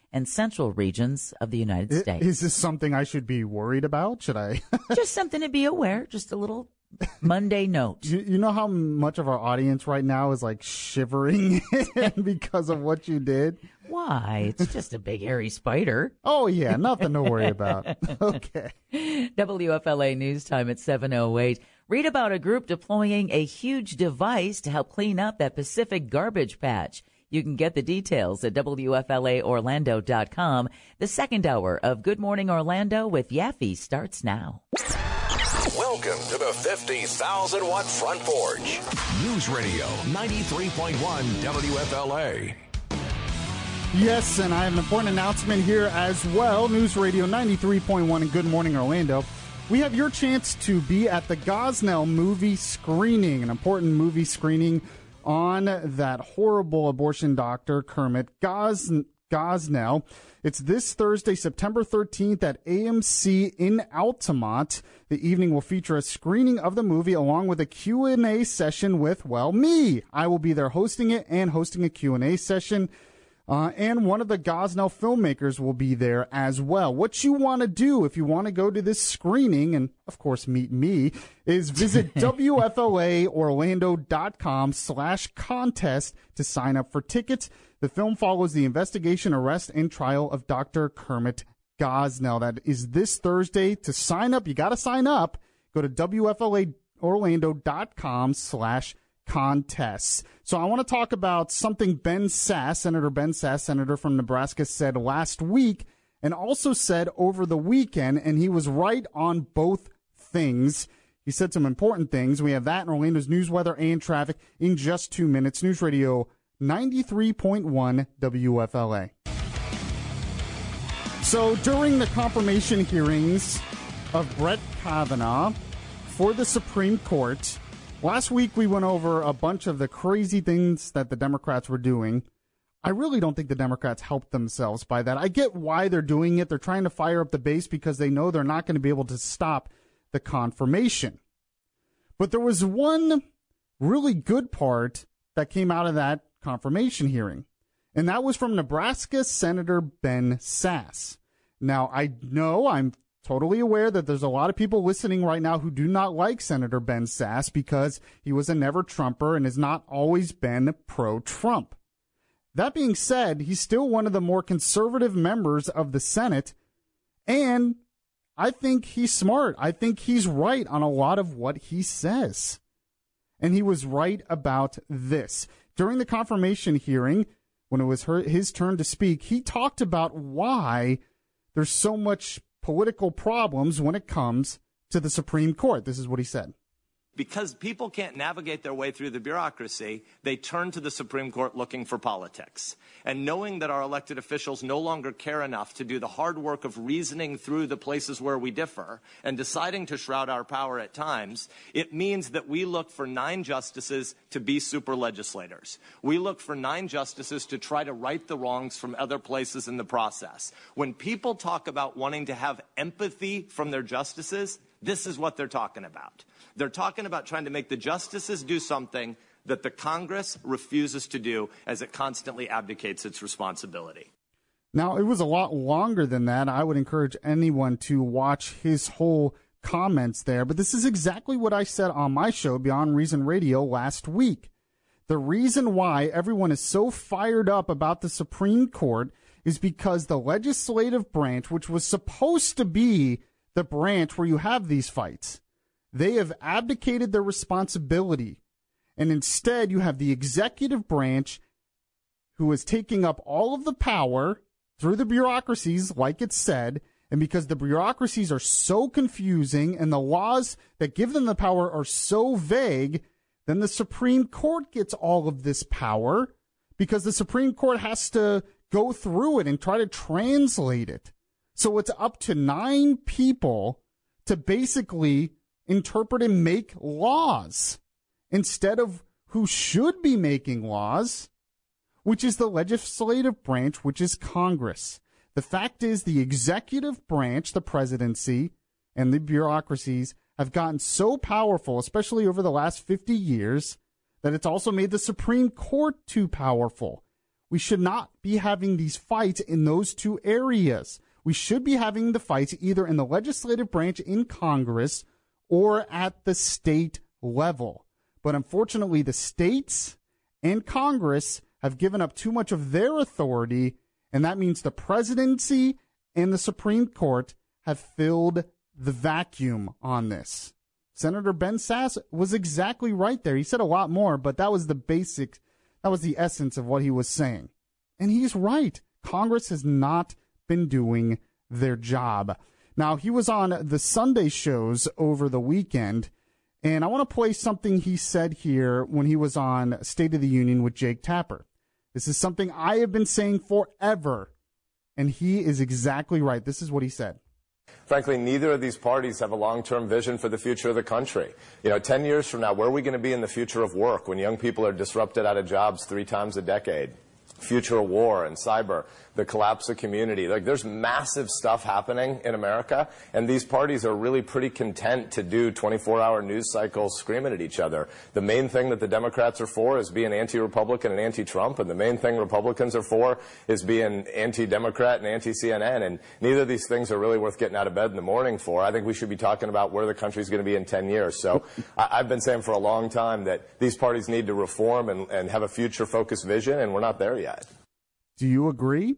and central regions of the United States. Is this something I should be worried about? Should I? Just something to be aware, just a little Monday note. You, you know how much of our audience right now is like shivering because of what you did? Why? It's just a big hairy spider. Oh, yeah, nothing to worry about. Okay. W F L A News Time at seven oh eight. Read about a group deploying a huge device to help clean up that Pacific garbage patch. You can get the details at W F L A Orlando dot com. The second hour of Good Morning Orlando with Yaffee starts now. Welcome to the fifty thousand watt front porch. News Radio ninety-three point one W F L A. Yes, and I have an important announcement here as well. News Radio ninety-three point one and Good Morning Orlando. We have your chance to be at the Gosnell movie screening, an important movie screening on that horrible abortion doctor, Kermit Gos- Gosnell. It's this Thursday, September thirteenth at A M C in Altamont. The evening will feature a screening of the movie along with a Q and A session with, well, me. I will be there hosting it and hosting a Q and A session. Uh, and one of the Gosnell filmmakers will be there as well. What you want to do if you want to go to this screening, and of course meet me, is visit W F L A Orlando dot com slash contest to sign up for tickets. The film follows the investigation, arrest, and trial of Doctor Kermit Gosnell. That is this Thursday. To sign up, you got to sign up. Go to W F L A Orlando dot com slash contests. So I want to talk about something Ben Sasse, Senator Ben Sasse, senator from Nebraska, said last week and also said over the weekend, and he was right on both things. He said some important things. We have that in Orlando's news, weather, and traffic in just two minutes. News Radio ninety-three point one W F L A. So during the confirmation hearings of Brett Kavanaugh for the Supreme Court, last week we went over a bunch of the crazy things that the Democrats were doing. I really don't think the Democrats helped themselves by that. I get why they're doing it. They're trying to fire up the base because they know they're not going to be able to stop the confirmation. But there was one really good part that came out of that confirmation hearing, and that was from Nebraska Senator Ben Sasse. Now, I know I'm totally aware that there's a lot of people listening right now who do not like Senator Ben Sasse because he was a never-Trumper and has not always been pro-Trump. That being said, he's still one of the more conservative members of the Senate, and I think he's smart. I think he's right on a lot of what he says. And he was right about this. During the confirmation hearing, when it was her, his turn to speak, he talked about why there's so much political problems when it comes to the Supreme Court. This is what he said. Because people can't navigate their way through the bureaucracy, they turn to the Supreme Court looking for politics. And knowing that our elected officials no longer care enough to do the hard work of reasoning through the places where we differ and deciding to shroud our power at times, it means that we look for nine justices to be super legislators. We look for nine justices to try to right the wrongs from other places in the process. When people talk about wanting to have empathy from their justices, this is what they're talking about. They're talking about trying to make the justices do something that the Congress refuses to do as it constantly abdicates its responsibility. Now, it was a lot longer than that. I would encourage anyone to watch his whole comments there. But this is exactly what I said on my show, Beyond Reason Radio, last week. The reason why everyone is so fired up about the Supreme Court is because the legislative branch, which was supposed to be the branch where you have these fights, they have abdicated their responsibility, and instead you have the executive branch who is taking up all of the power through the bureaucracies, like it said, and because the bureaucracies are so confusing and the laws that give them the power are so vague, then the Supreme Court gets all of this power because the Supreme Court has to go through it and try to translate it. So it's up to nine people to basically interpret and make laws instead of who should be making laws, which is the legislative branch, which is Congress. The fact is the executive branch, the presidency, and the bureaucracies have gotten so powerful, especially over the last fifty years, that it's also made the Supreme Court too powerful. We should not be having these fights in those two areas. We should be having the fights either in the legislative branch in Congress or at the state level. But unfortunately, the states and Congress have given up too much of their authority, and that means the presidency and the Supreme Court have filled the vacuum on this. Senator Ben Sasse was exactly right there. He said a lot more, but that was the basic, that was the essence of what he was saying. And he's right. Congress has not been doing their job. Now, he was on the Sunday shows over the weekend, and I want to play something he said here when he was on State of the Union with Jake Tapper. This is something I have been saying forever, and he is exactly right. This is what he said. Frankly, neither of these parties have a long-term vision for the future of the country. You know, ten years from now, where are we going to be in the future of work when young people are disrupted out of jobs three times a decade? Future of war and cyber, the collapse of community. Like, there's massive stuff happening in America, and these parties are really pretty content to do twenty-four hour news cycles screaming at each other. The main thing that the Democrats are for is being anti-Republican and anti-Trump, and the main thing Republicans are for is being anti-Democrat and anti-C N N, and neither of these things are really worth getting out of bed in the morning for. I think we should be talking about where the country's going to be in ten years. So I I've been saying for a long time that these parties need to reform and, and have a future-focused vision, and we're not there yet. Do you agree?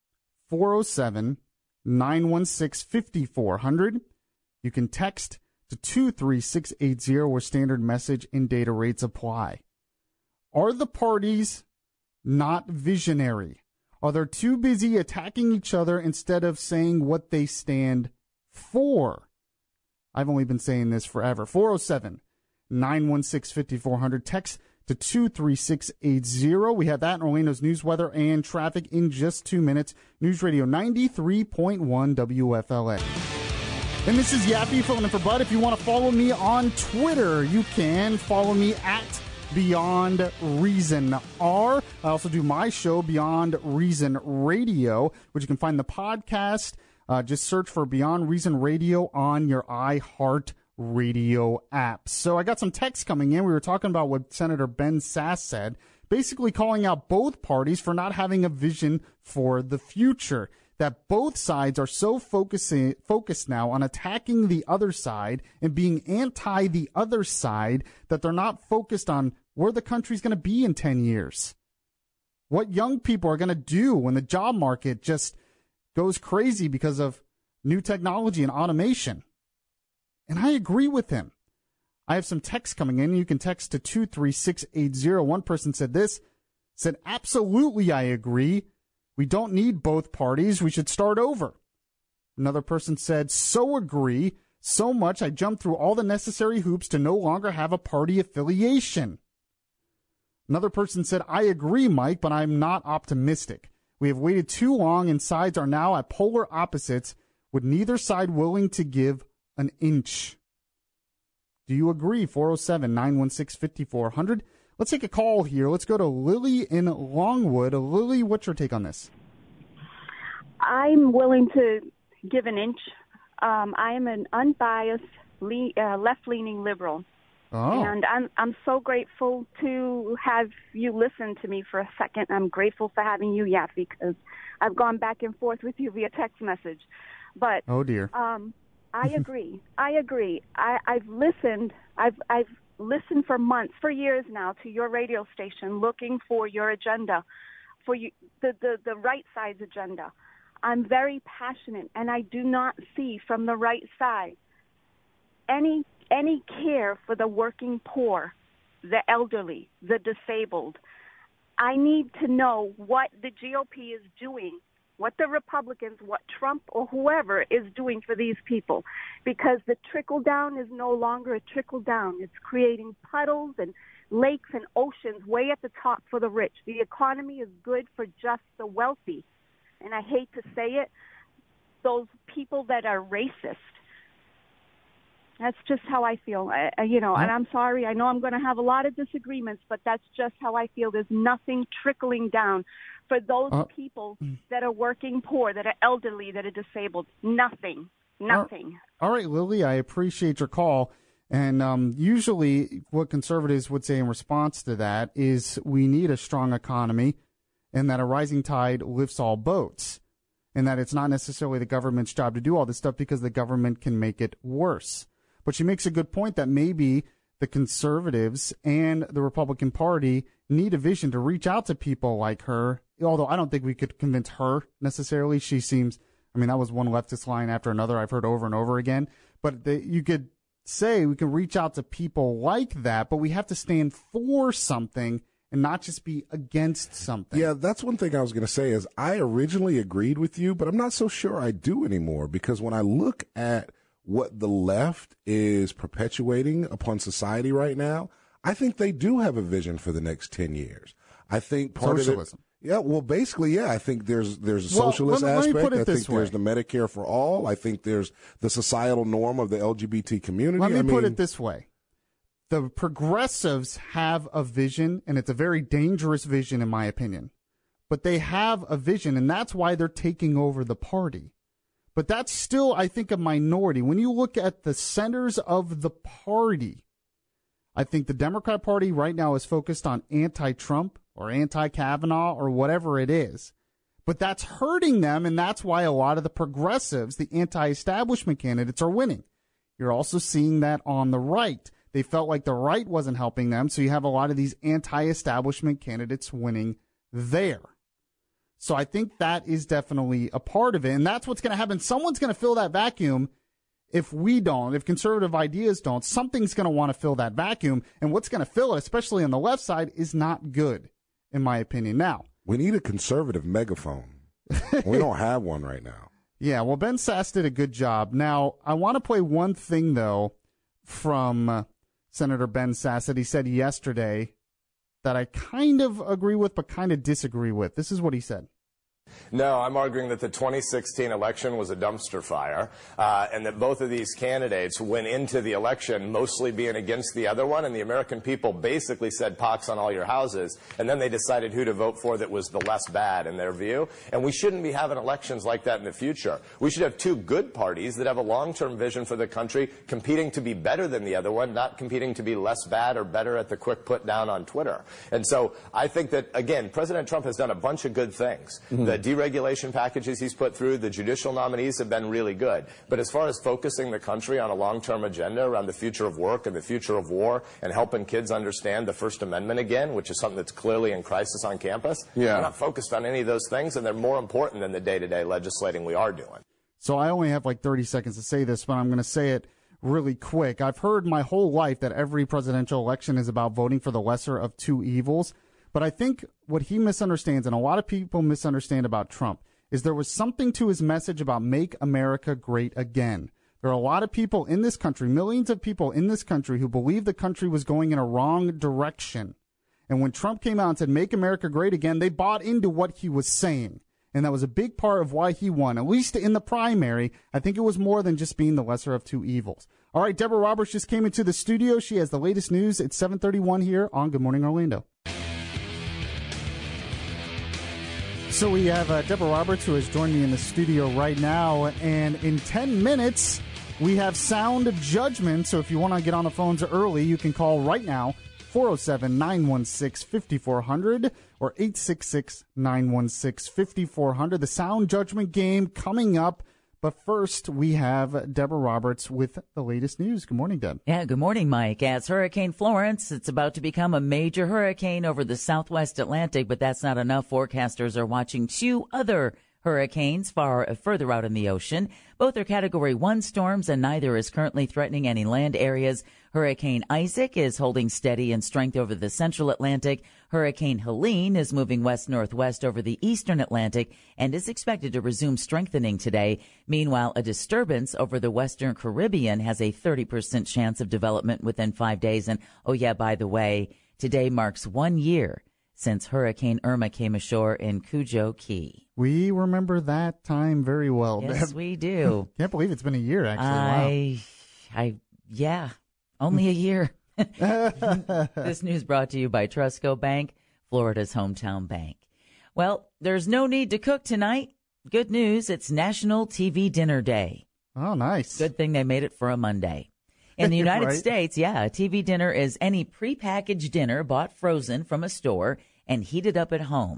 four oh seven, nine one six, five four zero zero. You can text to two three six eight zero where standard message and data rates apply. Are the parties not visionary? Are they too busy attacking each other instead of saying what they stand for? I've only been saying this forever. four oh seven, nine one six, five four zero zero. Text to two three six eight zero. We have that in Orlando's news, weather, and traffic in just two minutes. News Radio ninety-three point one W F L A. And this is Yaffee filling in for Bud. If you want to follow me on Twitter, you can follow me at Beyond Reason R. I also do my show, Beyond Reason Radio, which you can find the podcast. Uh, just search for Beyond Reason Radio on your iHeart Radio app. So I got some texts coming in. We were talking about what Senator Ben Sasse said, basically calling out both parties for not having a vision for the future, that both sides are so focusing, focused now on attacking the other side and being anti the other side that they're not focused on where the country's going to be in ten years. What young people are going to do when the job market just goes crazy because of new technology and automation. And I agree with him. I have some texts coming in. You can text to two three six eight zero. One person said this, said, absolutely, I agree. We don't need both parties. We should start over. Another person said, so agree. So much I jumped through all the necessary hoops to no longer have a party affiliation. Another person said, I agree, Mike, but I'm not optimistic. We have waited too long and sides are now at polar opposites with neither side willing to give an inch. Do you agree? four oh seven, nine one six, five four zero zero. Let's take a call here. Let's go to Lily in Longwood. Lily, what's your take on this? I'm willing to give an inch. Um, I am an unbiased le- uh, left-leaning liberal. Oh. And I'm I'm so grateful to have you listen to me for a second. I'm grateful for having you, Yaffee, because I've gone back and forth with you via text message. But oh dear. Um, I agree. I agree. I, I've listened. I've I've listened for months, for years now, to your radio station, looking for your agenda, for you, the, the the right side's agenda. I'm very passionate, and I do not see from the right side any any care for the working poor, the elderly, the disabled. I need to know what the G O P is doing, what the Republicans, what Trump or whoever is doing for these people, because the trickle down is no longer a trickle down. It's creating puddles and lakes and oceans way at the top for the rich. The economy is good for just the wealthy. And I hate to say it, those people that are racist, that's just how I feel. I, you know, and I'm sorry. I know I'm going to have a lot of disagreements, but that's just how I feel. There's nothing trickling down for those uh, people that are working poor, that are elderly, that are disabled. Nothing. Nothing. All right, Lily, I appreciate your call. And um, usually what conservatives would say in response to that is we need a strong economy and that a rising tide lifts all boats, and that it's not necessarily the government's job to do all this stuff because the government can make it worse. But she makes a good point that maybe the conservatives and the Republican Party need a vision to reach out to people like her, although I don't think we could convince her necessarily. She seems, I mean, that was one leftist line after another I've heard over and over again. But the, you could say we can reach out to people like that, but we have to stand for something and not just be against something. Yeah, that's one thing I was going to say is I originally agreed with you, but I'm not so sure I do anymore, because when I look at what the left is perpetuating upon society right now, I think they do have a vision for the next ten years. I think part Socialism. of it, yeah, well, basically, yeah, I think there's there's a Well, socialist let me- let me aspect. put it I this think there's way. the Medicare for all. I think there's the societal norm of the L G B T community. Let me I mean, put it this way. The progressives have a vision, and it's a very dangerous vision, in my opinion. But they have a vision, and that's why they're taking over the party. But that's still, I think, a minority. When you look at the centers of the party, I think the Democrat Party right now is focused on anti-Trump or anti-Kavanaugh or whatever it is. But that's hurting them, and that's why a lot of the progressives, the anti-establishment candidates, are winning. You're also seeing that on the right. They felt like the right wasn't helping them, so you have a lot of these anti-establishment candidates winning there. So I think that is definitely a part of it, and that's what's going to happen. Someone's going to fill that vacuum if we don't, if conservative ideas don't. Something's going to want to fill that vacuum, and what's going to fill it, especially on the left side, is not good, in my opinion. Now, we need a conservative megaphone. We don't have one right now. Yeah, well, Ben Sasse did a good job. Now, I want to play one thing, though, from uh, Senator Ben Sasse that he said yesterday that I kind of agree with but kind of disagree with. This is what he said. No, I'm arguing that the twenty sixteen election was a dumpster fire, uh, and that both of these candidates went into the election mostly being against the other one, and the American people basically said pox on all your houses, and then they decided who to vote for that was the less bad in their view. And we shouldn't be having elections like that in the future. We should have two good parties that have a long-term vision for the country, competing to be better than the other one, not competing to be less bad or better at the quick put down on Twitter. And so I think that, again, President Trump has done a bunch of good things. Mm-hmm. The deregulation packages he's put through, the judicial nominees have been really good. But as far as focusing the country on a long-term agenda around the future of work and the future of war and helping kids understand the First Amendment again, which is something that's clearly in crisis on campus, yeah. we're not focused on any of those things, and they're more important than the day-to-day legislating we are doing. So I only have like thirty seconds to say this, but I'm going to say it really quick. I've heard my whole life that every presidential election is about voting for the lesser of two evils. But I think what he misunderstands, and a lot of people misunderstand about Trump, is there was something to his message about make America great again. There are a lot of people in this country, millions of people in this country, who believe the country was going in a wrong direction. And when Trump came out and said, make America great again, they bought into what he was saying. And that was a big part of why he won, at least in the primary. I think it was more than just being the lesser of two evils. All right, Deborah Roberts just came into the studio. She has the latest news. It's seven thirty-one here on Good Morning Orlando. So we have uh, Deborah Roberts, who has joined me in the studio right now. And in ten minutes, we have Sound Judgment. So if you want to get on the phones early, you can call right now, four oh seven, nine one six, five four zero zero or eight six six, nine one six, five four zero zero. The Sound Judgment game coming up. But first, we have Deborah Roberts with the latest news. Good morning, Deb. Yeah, good morning, Mike. As Hurricane Florence, it's about to become a major hurricane over the southwest Atlantic, but that's not enough. Forecasters are watching two other hurricanes far further out in the ocean. Both are Category one storms, and neither is currently threatening any land areas. Hurricane Isaac is holding steady in strength over the central Atlantic. Hurricane Helene is moving west-northwest over the eastern Atlantic and is expected to resume strengthening today. Meanwhile, a disturbance over the western Caribbean has a thirty percent chance of development within five days. And, oh yeah, by the way, today marks one year since Hurricane Irma came ashore in Cujo Key. We remember that time very well. Yes, Deb. we do. Can't believe it's been a year, actually. I, wow. I, yeah, only a year. This news brought to you by Trusco Bank, Florida's hometown bank. Well, there's no need to cook tonight. Good news, it's National T V Dinner Day. Oh, nice. Good thing they made it for a Monday. In the United Right. States, yeah, a T V dinner is any prepackaged dinner bought frozen from a store and heated up at home.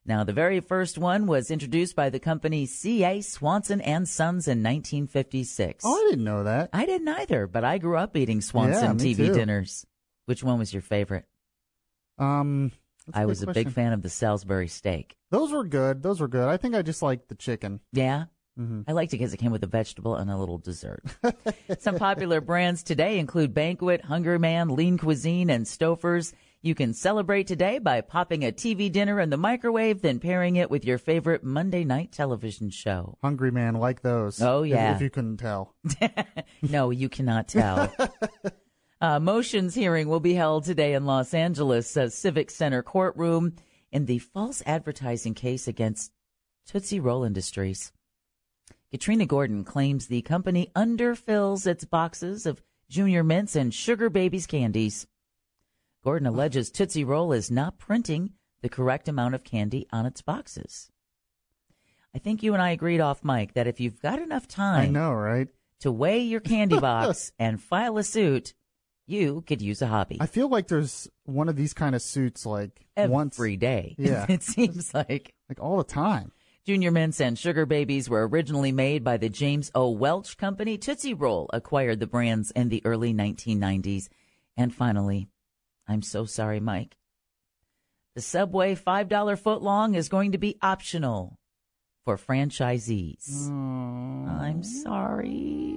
Now, the very first one was introduced by the company C A Swanson and Sons in nineteen fifty-six. Oh, I didn't know that. I didn't either, but I grew up eating Swanson Yeah, me T V too. dinners. Which one was your favorite? Um, that's a I good was a question. big fan of the Salisbury steak. Those were good. Those were good. I think I just liked the chicken. Yeah? Mm-hmm. I liked it because it came with a vegetable and a little dessert. Some popular brands today include Banquet, Hungry Man, Lean Cuisine, and Stouffer's. You can celebrate today by popping a T V dinner in the microwave, then pairing it with your favorite Monday night television show. Hungry Man, like those. Oh, if- yeah. If, you couldn't tell. No, you cannot tell. uh, motions hearing will be held today in Los Angeles uh, Civic Center courtroom in the false advertising case against Tootsie Roll Industries. Katrina Gordon claims the company underfills its boxes of Junior Mints and Sugar Babies candies. Gordon alleges Tootsie Roll is not printing the correct amount of candy on its boxes. I think you and I agreed off mic that if you've got enough time I know, right? to weigh your candy box and file a suit, you could use a hobby. I feel like there's one of these kind of suits like Every once day. Yeah. It seems like. Like all the time. Junior Mints and Sugar Babies were originally made by the James O. Welch Company. Tootsie Roll acquired the brands in the early nineteen nineties. And finally, I'm so sorry, Mike. The Subway five dollar footlong is going to be optional for franchisees. I'm sorry.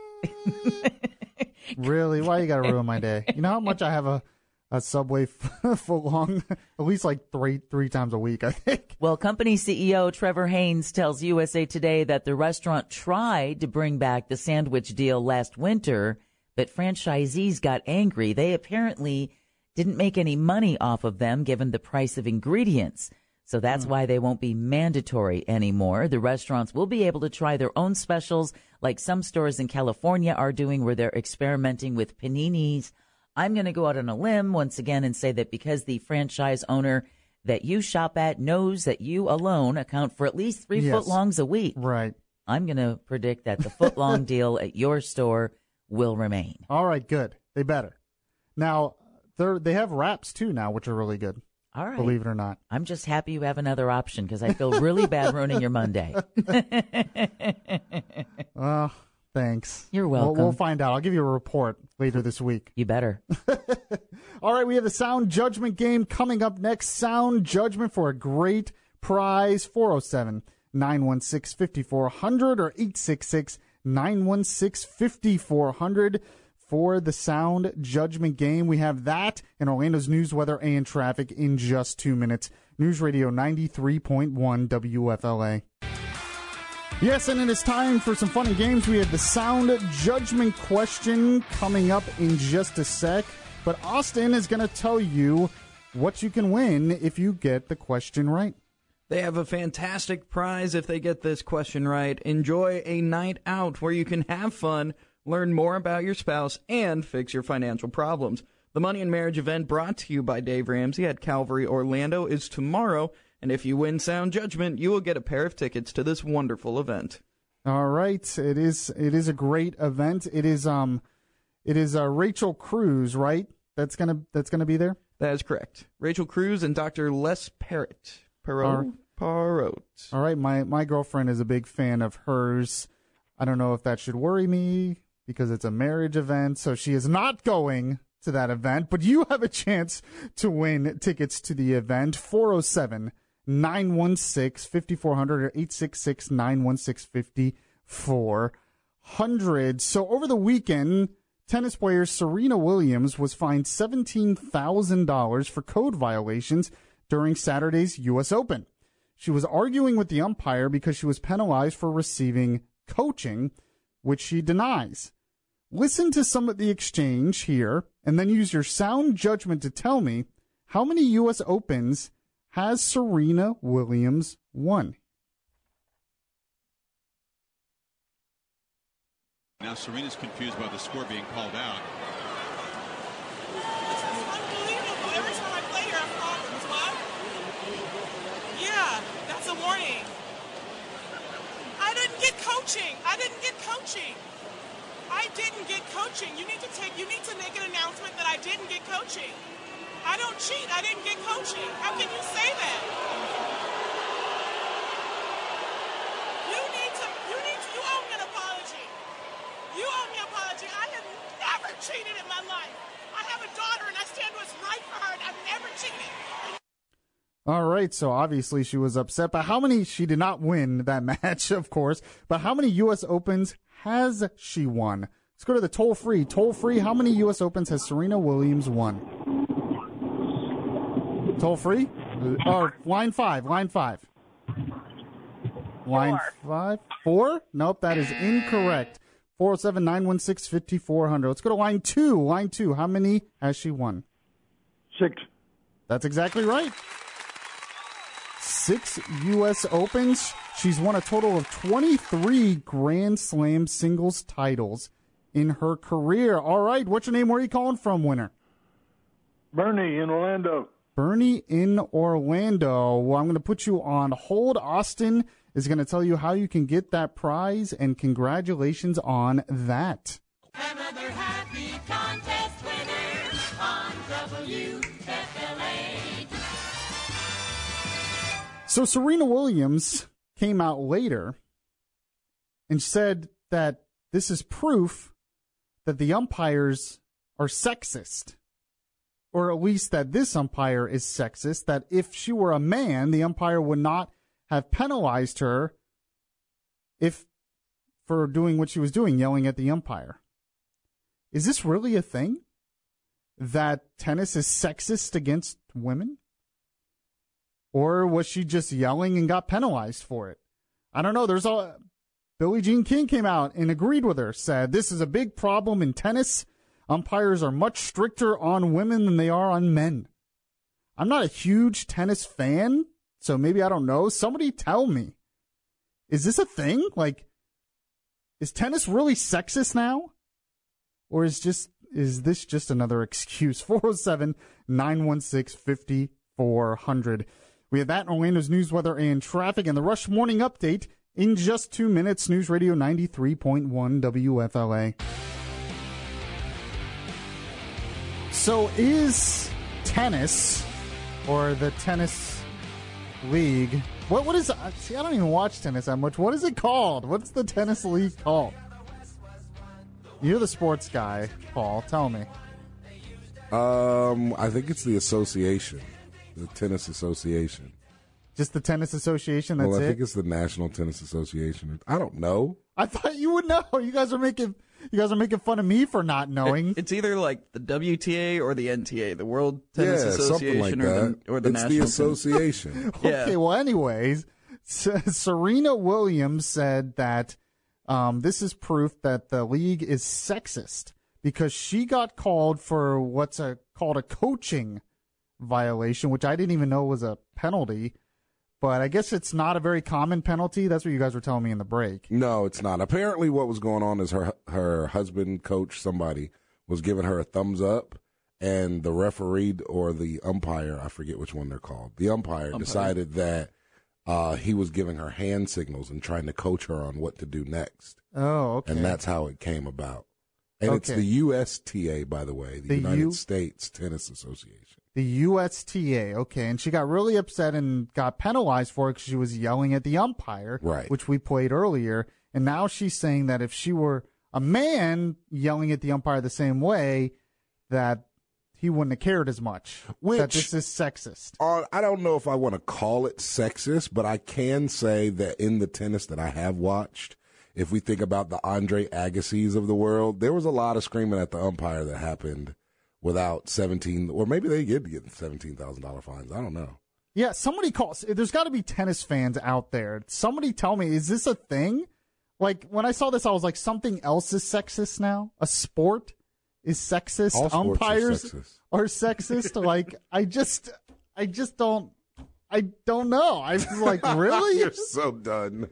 Really? Why you gotta ruin my day? You know how much I have a, a Subway foot long? At least like three three times a week, I think. Well, company C E O Trevor Haynes tells U S A Today that the restaurant tried to bring back the sandwich deal last winter, but franchisees got angry. They apparently didn't make any money off of them given the price of ingredients. So that's mm. why they won't be mandatory anymore. The restaurants will be able to try their own specials like some stores in California are doing where they're experimenting with paninis. I'm going to go out on a limb once again and say that because the franchise owner that you shop at knows that you alone account for at least three Yes. footlongs a week. Right. I'm going to predict that the footlong deal at your store will remain. All right, good. They better. Now, they're, they have wraps too now, which are really good. All right. Believe it or not. I'm just happy you have another option because I feel really bad ruining your Monday. Well, thanks. You're We'll, welcome. we'll find out. I'll give you a report later this week. You better. All right, we have the Sound Judgment game coming up next. Sound Judgment for a great prize. four oh seven, nine one six, five four zero zero or eight six six, nine one six, five four zero zero. For the Sound Judgment game, we have that and Orlando's news, weather, and traffic in just two minutes. News Radio ninety-three point one W F L A. Yes, and it is time for some fun and games. We have the Sound Judgment question coming up in just a sec. But Austin is going to tell you what you can win if you get the question right. They have a fantastic prize if they get this question right. Enjoy a night out where you can have fun, learn more about your spouse, and fix your financial problems. The Money and Marriage event brought to you by Dave Ramsey at Calvary, Orlando is tomorrow, and if you win Sound Judgment, you will get a pair of tickets to this wonderful event. All right, it is it is a great event. It is um it is uh, Rachel Cruz, right? That's going to that's going to be there? That is correct. Rachel Cruz and Doctor Les Parrott. Parrot. Parrot. All right, my my girlfriend is a big fan of hers. I don't know if that should worry me, because it's a marriage event, so she is not going to that event. But you have a chance to win tickets to the event. four oh seven, nine one six, five four zero zero or eight six six, nine one six, five four zero zero. So over the weekend, tennis player Serena Williams was fined seventeen thousand dollars for code violations during Saturday's U S Open. She was arguing with the umpire because she was penalized for receiving coaching, which she denies. Listen to some of the exchange here, and then use your sound judgment to tell me how many U S Opens has Serena Williams won. Now Serena's confused by the score being called out. This is unbelievable. Every time I play here, I have problems. What? Yeah, that's a warning. I didn't get coaching. I didn't get coaching. I didn't get coaching. You need to take. You need to make an announcement that I didn't get coaching. I don't cheat. I didn't get coaching. How can you say that? All right, so obviously she was upset. But how many, she did not win that match, of course, but how many U S Opens has she won? Let's go to the toll-free. Toll-free, how many U S Opens has Serena Williams won? Toll-free? Or line five, line five. Line Four. five? Four? Nope, that is incorrect. four oh seven, nine one six, five four zero zero. Let's go to line two. Line two, how many has she won? Six. That's exactly right. Six U S Opens. She's won a total of twenty-three Grand Slam singles titles in her career. All right, what's your name? Where are you calling from, winner? Bernie in Orlando. Bernie in Orlando. Well, I'm going to put you on hold. Austin is going to tell you how you can get that prize, and congratulations on that. Another happy contest winner on W F L A. So Serena Williams came out later and said that this is proof that the umpires are sexist, or at least that this umpire is sexist, that if she were a man, the umpire would not have penalized her if for doing what she was doing, yelling at the umpire. Is this really a thing? That tennis is sexist against women? Or was she just yelling and got penalized for it? I don't know. There's a Billie Jean King came out and agreed with her, said this is a big problem in tennis. Umpires are much stricter on women than they are on men. I'm not a huge tennis fan, so maybe I don't know. Somebody tell me. Is this a thing? Like, is tennis really sexist now? Or is just is this just another excuse? four oh seven, nine one six, five four zero zero. We have that in Orlando's news, weather, and traffic, and the Rush Morning Update in just two minutes. News Radio ninety-three point one W F L A. So is tennis, or the tennis league, what what is, see, I don't even watch tennis that much. What is it called? What's the tennis league called? You're the sports guy, Paul. Tell me. Um, I think it's the association, the tennis association. Just the tennis association. That's well, I it. think it's the National Tennis Association. I don't know. I thought you would know. You guys are making you guys are making fun of me for not knowing. It, it's either like the W T A or the N T A, the World Tennis yeah, Association, something like or that. the or the it's National the association. yeah. Okay. Well, anyways, Serena Williams said that. Um, this is proof that the league is sexist because she got called for what's a, called a coaching violation, which I didn't even know was a penalty. But I guess it's not a very common penalty. That's what you guys were telling me in the break. No, it's not. Apparently what was going on is her her husband, coach, somebody, was giving her a thumbs up, and the referee or the umpire, I forget which one they're called, the umpire, umpire. decided that Uh, he was giving her hand signals and trying to coach her on what to do next. Oh, okay. And that's how it came about. And okay. it's the U S T A, by the way, the, the United U- States Tennis Association. The U S T A, okay. And she got really upset and got penalized for it because she was yelling at the umpire, right, which we played earlier. And now she's saying that if she were a man yelling at the umpire the same way, that he wouldn't have cared as much. Which, that this is sexist. Uh, I don't know if I want to call it sexist, but I can say that in the tennis that I have watched, if we think about the Andre Agassi's of the world, there was a lot of screaming at the umpire that happened without seventeen, or maybe they did get seventeen thousand dollars fines. I don't know. Yeah, somebody calls. There's got to be tennis fans out there. Somebody tell me, is this a thing? Like, when I saw this, I was like, something else is sexist now? A sport is sexist? All sports Umpires are sexist. Are sexist? Like, I just, I just don't, I don't know. I was like, really? You're so done.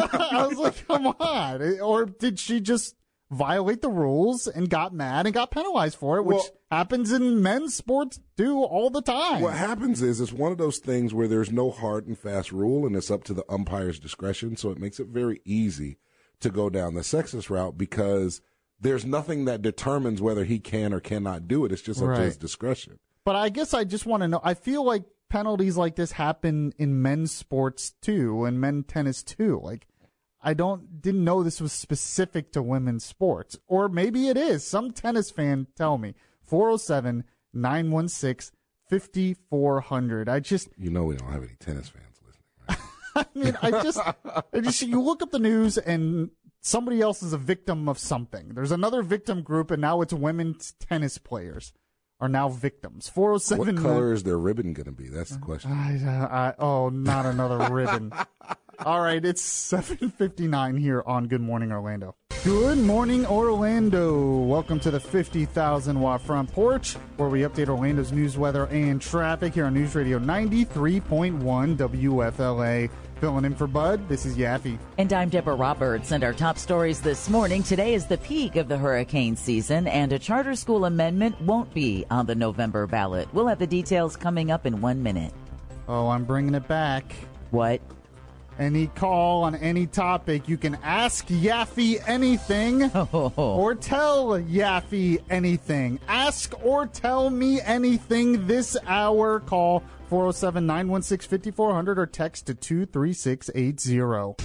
I was like, come on. Or did she just violate the rules and got mad and got penalized for it, which well, happens in men's sports do all the time? What happens is it's one of those things where there's no hard and fast rule, and it's up to the umpire's discretion, so it makes it very easy to go down the sexist route because there's nothing that determines whether he can or cannot do it. It's just up right. to his discretion. But I guess I just want to know, I feel like penalties like this happen in men's sports too, and men's tennis too. Like, I don't didn't know this was specific to women's sports. Or maybe it is. Some tennis fan tell me. four oh seven, nine one six, fifty-four hundred. I just, you know, we don't have any tennis fans listening. I mean, I just, I just, you look up the news and somebody else is a victim of something. There's another victim group, and now it's women's tennis players are now victims. four oh seven. What color is their ribbon going to be? That's the question. I, I, oh, not another ribbon. All right, it's seven fifty-nine here on Good Morning Orlando. Good morning, Orlando. Welcome to the fifty thousand watt front porch, where we update Orlando's news, weather, and traffic here on News Radio ninety-three point one W F L A. Filling in for Bud, this is Yaffee. And I'm Deborah Roberts, and our top stories this morning. Today is the peak of the hurricane season, and a charter school amendment won't be on the November ballot. We'll have the details coming up in one minute. Oh, I'm bringing it back. What? Any call on any topic, you can ask Yaffee anything oh. or tell Yaffee anything. Ask or tell me anything this hour. Call four oh seven, nine one six, five four zero zero or text to two three six eight zero.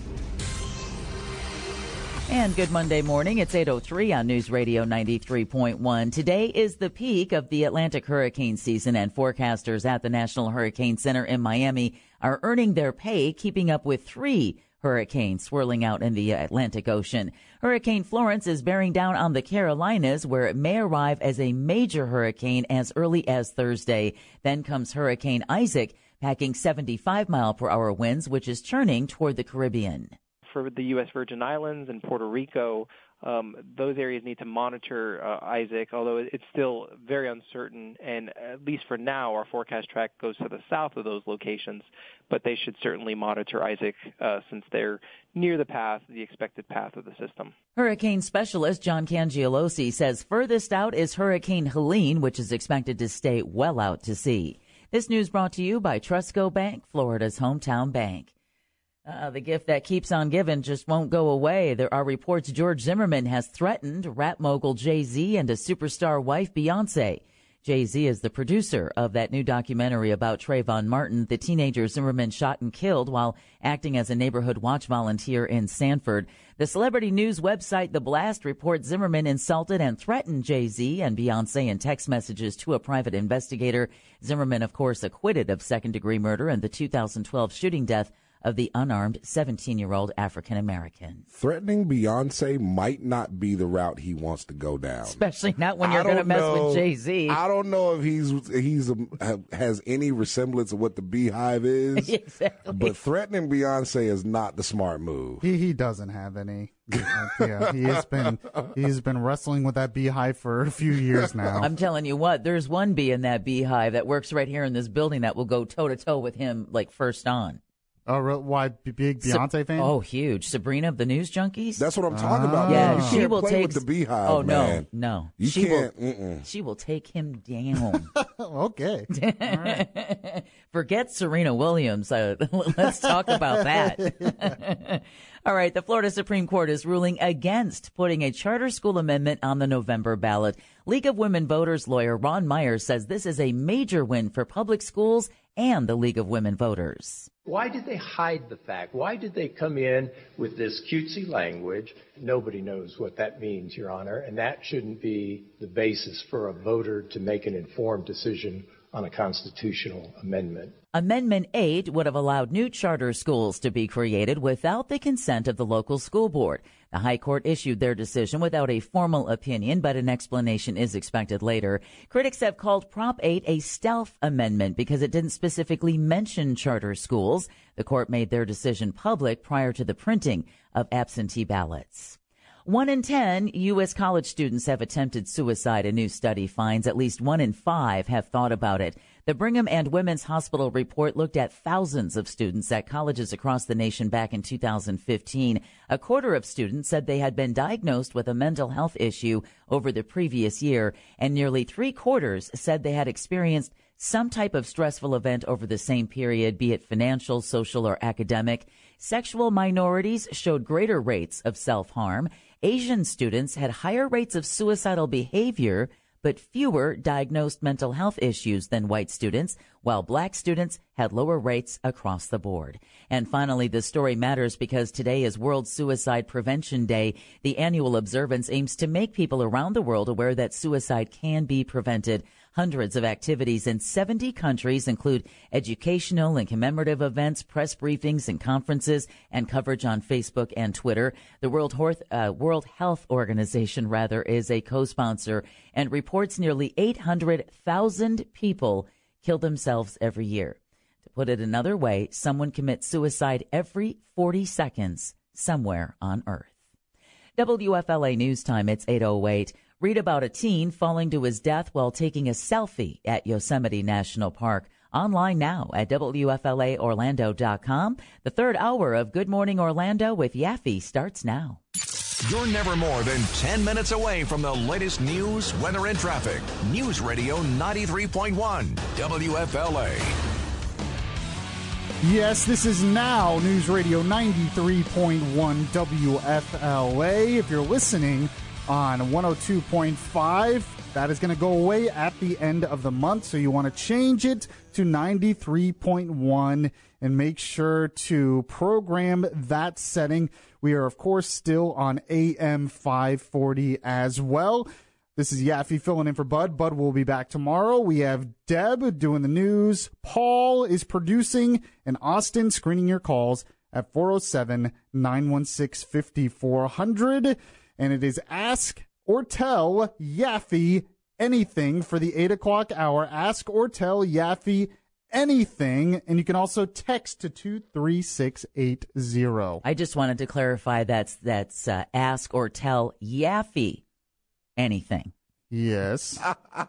And good Monday morning. It's eight oh three on News Radio ninety-three point one. Today is the peak of the Atlantic hurricane season, and forecasters at the National Hurricane Center in Miami are earning their pay keeping up with three hurricanes swirling out in the Atlantic Ocean. Hurricane Florence is bearing down on the Carolinas, where it may arrive as a major hurricane as early as Thursday. Then comes Hurricane Isaac, packing seventy-five mile per hour winds, which is turning toward the Caribbean. For the U S Virgin Islands and Puerto Rico, um, those areas need to monitor uh, Isaac, although it's still very uncertain. And at least for now, our forecast track goes to the south of those locations, but they should certainly monitor Isaac uh, since they're near the path, the expected path of the system. Hurricane specialist John Cangialosi says furthest out is Hurricane Helene, which is expected to stay well out to sea. This news brought to you by Trustco Bank, Florida's hometown bank. Uh, the gift that keeps on giving just won't go away. There are reports George Zimmerman has threatened rap mogul Jay-Z and his superstar wife Beyonce. Jay-Z is the producer of that new documentary about Trayvon Martin, the teenager Zimmerman shot and killed while acting as a neighborhood watch volunteer in Sanford. The celebrity news website The Blast reports Zimmerman insulted and threatened Jay-Z and Beyonce in text messages to a private investigator. Zimmerman, of course, acquitted of second-degree murder and the two thousand twelve shooting death of the unarmed seventeen-year-old African-American. Threatening Beyonce might not be the route he wants to go down. Especially not when you're going to mess know, with Jay-Z. I don't know if he's he's a, has any resemblance of what the Beehive is. Exactly. But threatening Beyonce is not the smart move. He he doesn't have any. uh, yeah, he has been he's been wrestling with that beehive for a few years now. I'm telling you what, there's one bee in that beehive that works right here in this building that will go toe-to-toe with him, like, first on. Oh, why? Big Beyonce Sa- fan? Oh, huge. Sabrina of the News Junkies? That's what I'm talking ah. about. Yeah, You she can't will play take with the Beehive, Oh, no, man. no. You she can't. Will, mm-mm. she will take him down. Okay. All right. Forget Serena Williams. Uh, let's talk about that. All right. The Florida Supreme Court is ruling against putting a charter school amendment on the November ballot. League of Women Voters lawyer Ron Myers says this is a major win for public schools and the League of Women Voters. Why did they hide the fact? Why did they come in with this cutesy language? Nobody knows what that means, Your Honor, and that shouldn't be the basis for a voter to make an informed decision on a constitutional amendment. Amendment eight would have allowed new charter schools to be created without the consent of the local school board. The High Court issued their decision without a formal opinion, but an explanation is expected later. Critics have called Prop eight a stealth amendment because it didn't specifically mention charter schools. The court made their decision public prior to the printing of absentee ballots. One in ten U S college students have attempted suicide. A new study finds at least one in five have thought about it. The Brigham and Women's Hospital report looked at thousands of students at colleges across the nation back in two thousand fifteen. A quarter of students said they had been diagnosed with a mental health issue over the previous year, and nearly three quarters said they had experienced some type of stressful event over the same period, be it financial, social, or academic. Sexual minorities showed greater rates of self-harm. Asian students had higher rates of suicidal behavior, but fewer diagnosed mental health issues than white students, while black students had lower rates across the board. And finally, the story matters because today is World Suicide Prevention Day. The annual observance aims to make people around the world aware that suicide can be prevented. Hundreds of activities in seventy countries include educational and commemorative events, press briefings and conferences, and coverage on Facebook and Twitter. The World, Health, uh, World Health Organization, rather, is a co-sponsor and reports nearly eight hundred thousand people kill themselves every year. To put it another way, someone commits suicide every forty seconds somewhere on Earth. W F L A News Time, it's eight oh eight. Read about a teen falling to his death while taking a selfie at Yosemite National Park. Online now at W F L A Orlando dot com. The third hour of Good Morning Orlando with Yaffee starts now. You're never more than ten minutes away from the latest news, weather, and traffic. News Radio ninety-three point one, W F L A. Yes, this is now News Radio ninety-three point one W F L A. If you're listening on one oh two point five, that is going to go away at the end of the month, so you want to change it to ninety-three point one and make sure to program that setting. We are, of course, still on A M five forty as well. This is Yaffee filling in for Bud. Bud will be back tomorrow. We have Deb doing the news. Paul is producing, and Austin screening your calls at four oh seven, nine one six, five four zero zero. And it is Ask or Tell Yaffee Anything for the eight o'clock hour. Ask or Tell Yaffee Anything. And you can also text to two three six eight zero. I just wanted to clarify that's that's uh, Ask or Tell Yaffee Anything. Yes.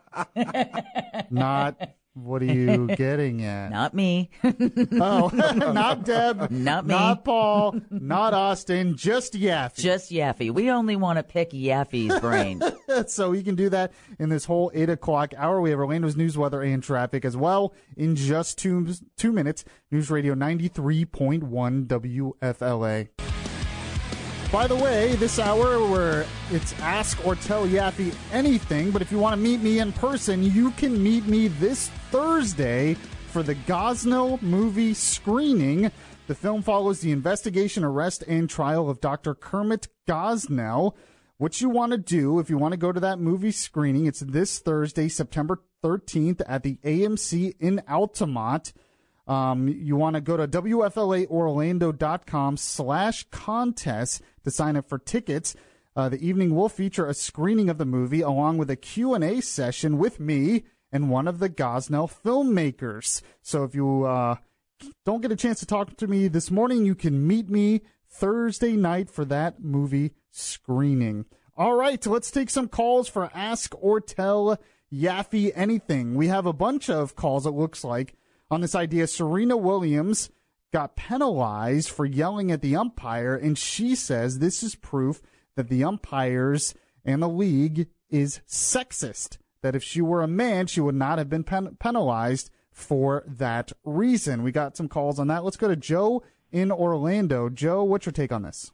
Not, what are you getting at? Not me. Oh, not Deb. Not me. Not Paul. Not Austin. Just Yaffee. Just Yaffee. We only want to pick Yaffee's brain. So you can do that in this whole eight o'clock hour. We have Orlando's news, weather, and traffic as well in just two, two minutes. News Radio ninety-three point one W F L A. By the way, this hour where it's Ask or Tell Yaffee Anything, but if you want to meet me in person, you can meet me this Thursday for the Gosnell movie screening. The film follows the investigation, arrest, and trial of Doctor Kermit Gosnell. What you want to do, if you want to go to that movie screening, it's this Thursday, September thirteenth at the A M C in Altamont. Um, you want to go to W F L A Orlando dot com slash contest to sign up for tickets. Uh, the evening will feature a screening of the movie along with a Q and A session with me and one of the Gosnell filmmakers. So if you uh, don't get a chance to talk to me this morning, you can meet me Thursday night for that movie screening. All right, let's take some calls for Ask or Tell Yaffee Anything. We have a bunch of calls, it looks like, on this idea. Serena Williams got penalized for yelling at the umpire, and she says this is proof that the umpires and the league is sexist, that if she were a man, she would not have been pen- penalized for that reason. We got some calls on that. Let's go to Joe in Orlando. Joe, what's your take on this?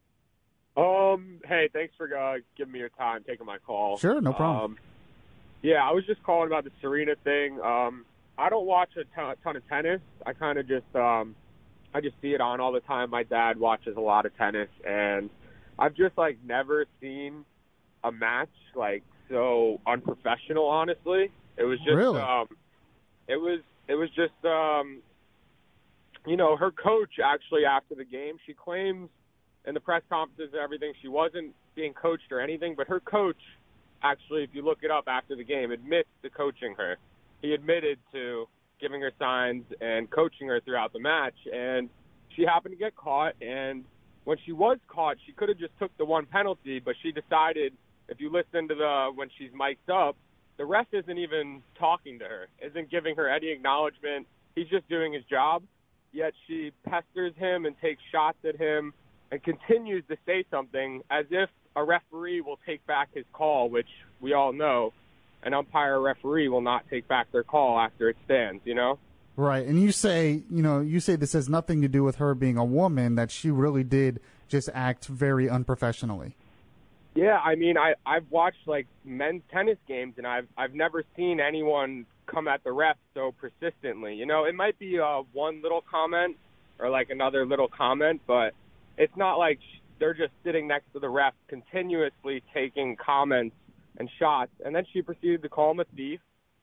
Um, hey, thanks for uh, giving me your time, taking my call. Sure, no problem. Um, yeah, I was just calling about the Serena thing. Um, I don't watch a ton, ton of tennis. I kind of just, um, I just see it on all the time. My dad watches a lot of tennis, and I've just, like, never seen a match, like, so unprofessional, honestly. It was just, really? um, it was, it was just, um, you know, her coach actually after the game, she claims in the press conferences and everything, she wasn't being coached or anything, but her coach actually, if you look it up after the game, admits to coaching her. He admitted to giving her signs and coaching her throughout the match, and she happened to get caught, and when she was caught, she could have just took the one penalty, but she decided, if you listen to the, when she's mic'd up, the ref isn't even talking to her, isn't giving her any acknowledgement. He's just doing his job, yet she pesters him and takes shots at him and continues to say something as if a referee will take back his call, which we all know an umpire or referee will not take back their call after it stands, you know? Right. And you say, you know, you say this has nothing to do with her being a woman, that she really did just act very unprofessionally. Yeah, I mean, I, I've watched, like, men's tennis games, and I've I've never seen anyone come at the ref so persistently. You know, it might be uh, one little comment or, like, another little comment, but it's not like they're just sitting next to the ref continuously taking comments and shots. And then she proceeded to call him a thief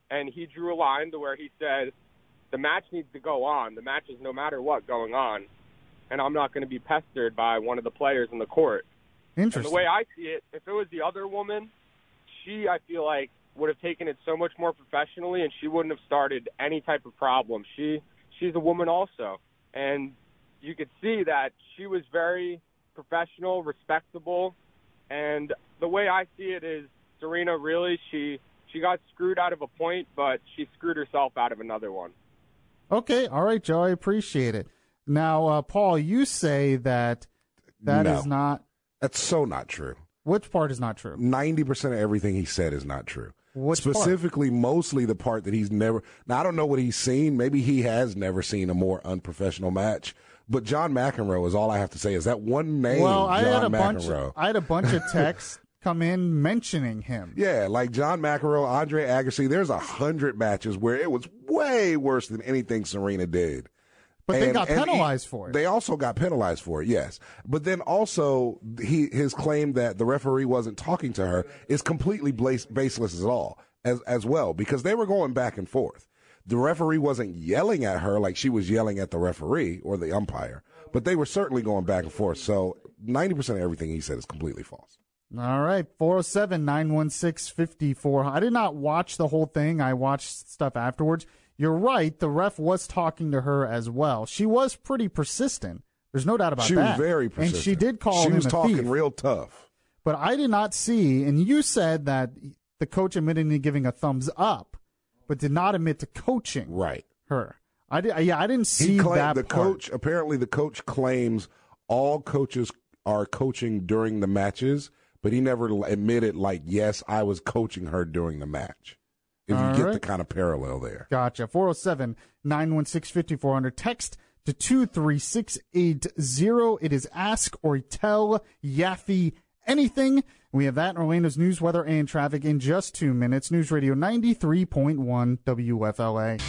and he drew a line to where he said, the match needs to go on. The match is no matter what going on, and I'm not going to be pestered by one of the players in the court. Interesting. And the way I see it, if it was the other woman, she, I feel like, would have taken it so much more professionally, and she wouldn't have started any type of problem. She She's a woman also, and you could see that she was very professional, respectable, and the way I see it is Serena really, she she got screwed out of a point, but she screwed herself out of another one. Okay, all right, Joe, I appreciate it. Now, uh, Paul, you say that that No. is not... That's so not true. Which part is not true? ninety percent of everything he said is not true. Which Specifically, part? mostly the part that he's never. Now, I don't know what he's seen. Maybe he has never seen a more unprofessional match. But John McEnroe is all I have to say. Is that one name? Well, I John had a bunch. McEnroe. I had a bunch of texts come in mentioning him. Yeah, like John McEnroe, Andre Agassi. There's a hundred matches where it was way worse than anything Serena did. But they And- got and penalized he- for it. They also got penalized for it, yes. But then also, he his claim that the referee wasn't talking to her is completely blas- baseless at all, as as well, because they were going back and forth. The referee wasn't yelling at her like she was yelling at the referee or the umpire, but they were certainly going back and forth. So ninety percent of everything he said is completely false. All right, four oh seven, nine one six, five four. I did not watch the whole thing. I watched stuff afterwards. You're right. The ref was talking to her as well. She was pretty persistent. There's no doubt about she that. was very persistent. And she did call She him was a talking thief. real tough. But I did not see, and you said that the coach admitted to giving a thumbs up, but did not admit to coaching right. her. I did, yeah, I didn't see He claimed, that the part. coach, apparently the coach claims all coaches are coaching during the matches, but he never admitted, like, yes, I was coaching her during the match. If you All get right. the kind of parallel there. Gotcha. four oh seven, nine one six, five four hundred. Text to two three six eight zero. It is Ask or Tell Yaffee Anything. We have that in Orlando's news, weather, and traffic in just two minutes. News Radio ninety-three point one W F L A.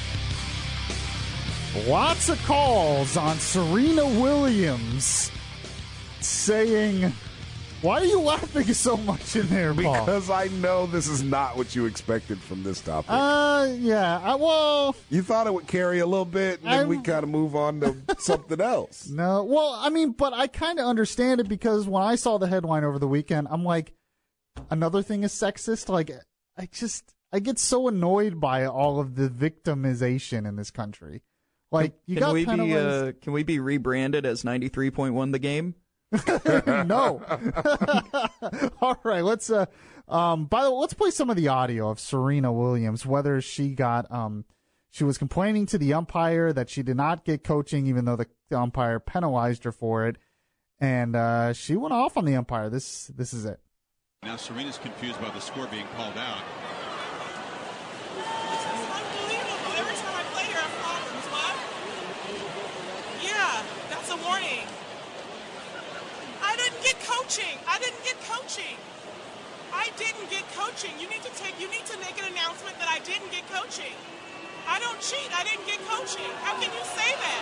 Lots of calls on Serena Williams saying... Why are you laughing so much in there, Paul? Because I know this is not what you expected from this topic. Uh, yeah. I, well, you thought it would carry a little bit, and then I'm- we kind of move on to something else. No, well, I mean, but I kind of understand it because when I saw the headline over the weekend, I'm like, another thing is sexist. Like, I just, I get so annoyed by all of the victimization in this country. Like, you can got we be penalized. uh, can we be rebranded as ninety-three point one the game? No. All right, let's uh um by the way, let's play some of the audio of Serena Williams, whether she got um she was complaining to the umpire that she did not get coaching even though the umpire penalized her for it, and uh she went off on the umpire. This this is it. Now Serena's confused by the score being called out. It's unbelievable. Every time I play here, I have problems. What? Yeah, that's a warning. I didn't get coaching. I didn't get coaching. I didn't get coaching. You need to take. You need to make an announcement that I didn't get coaching. I don't cheat. I didn't get coaching. How can you say that?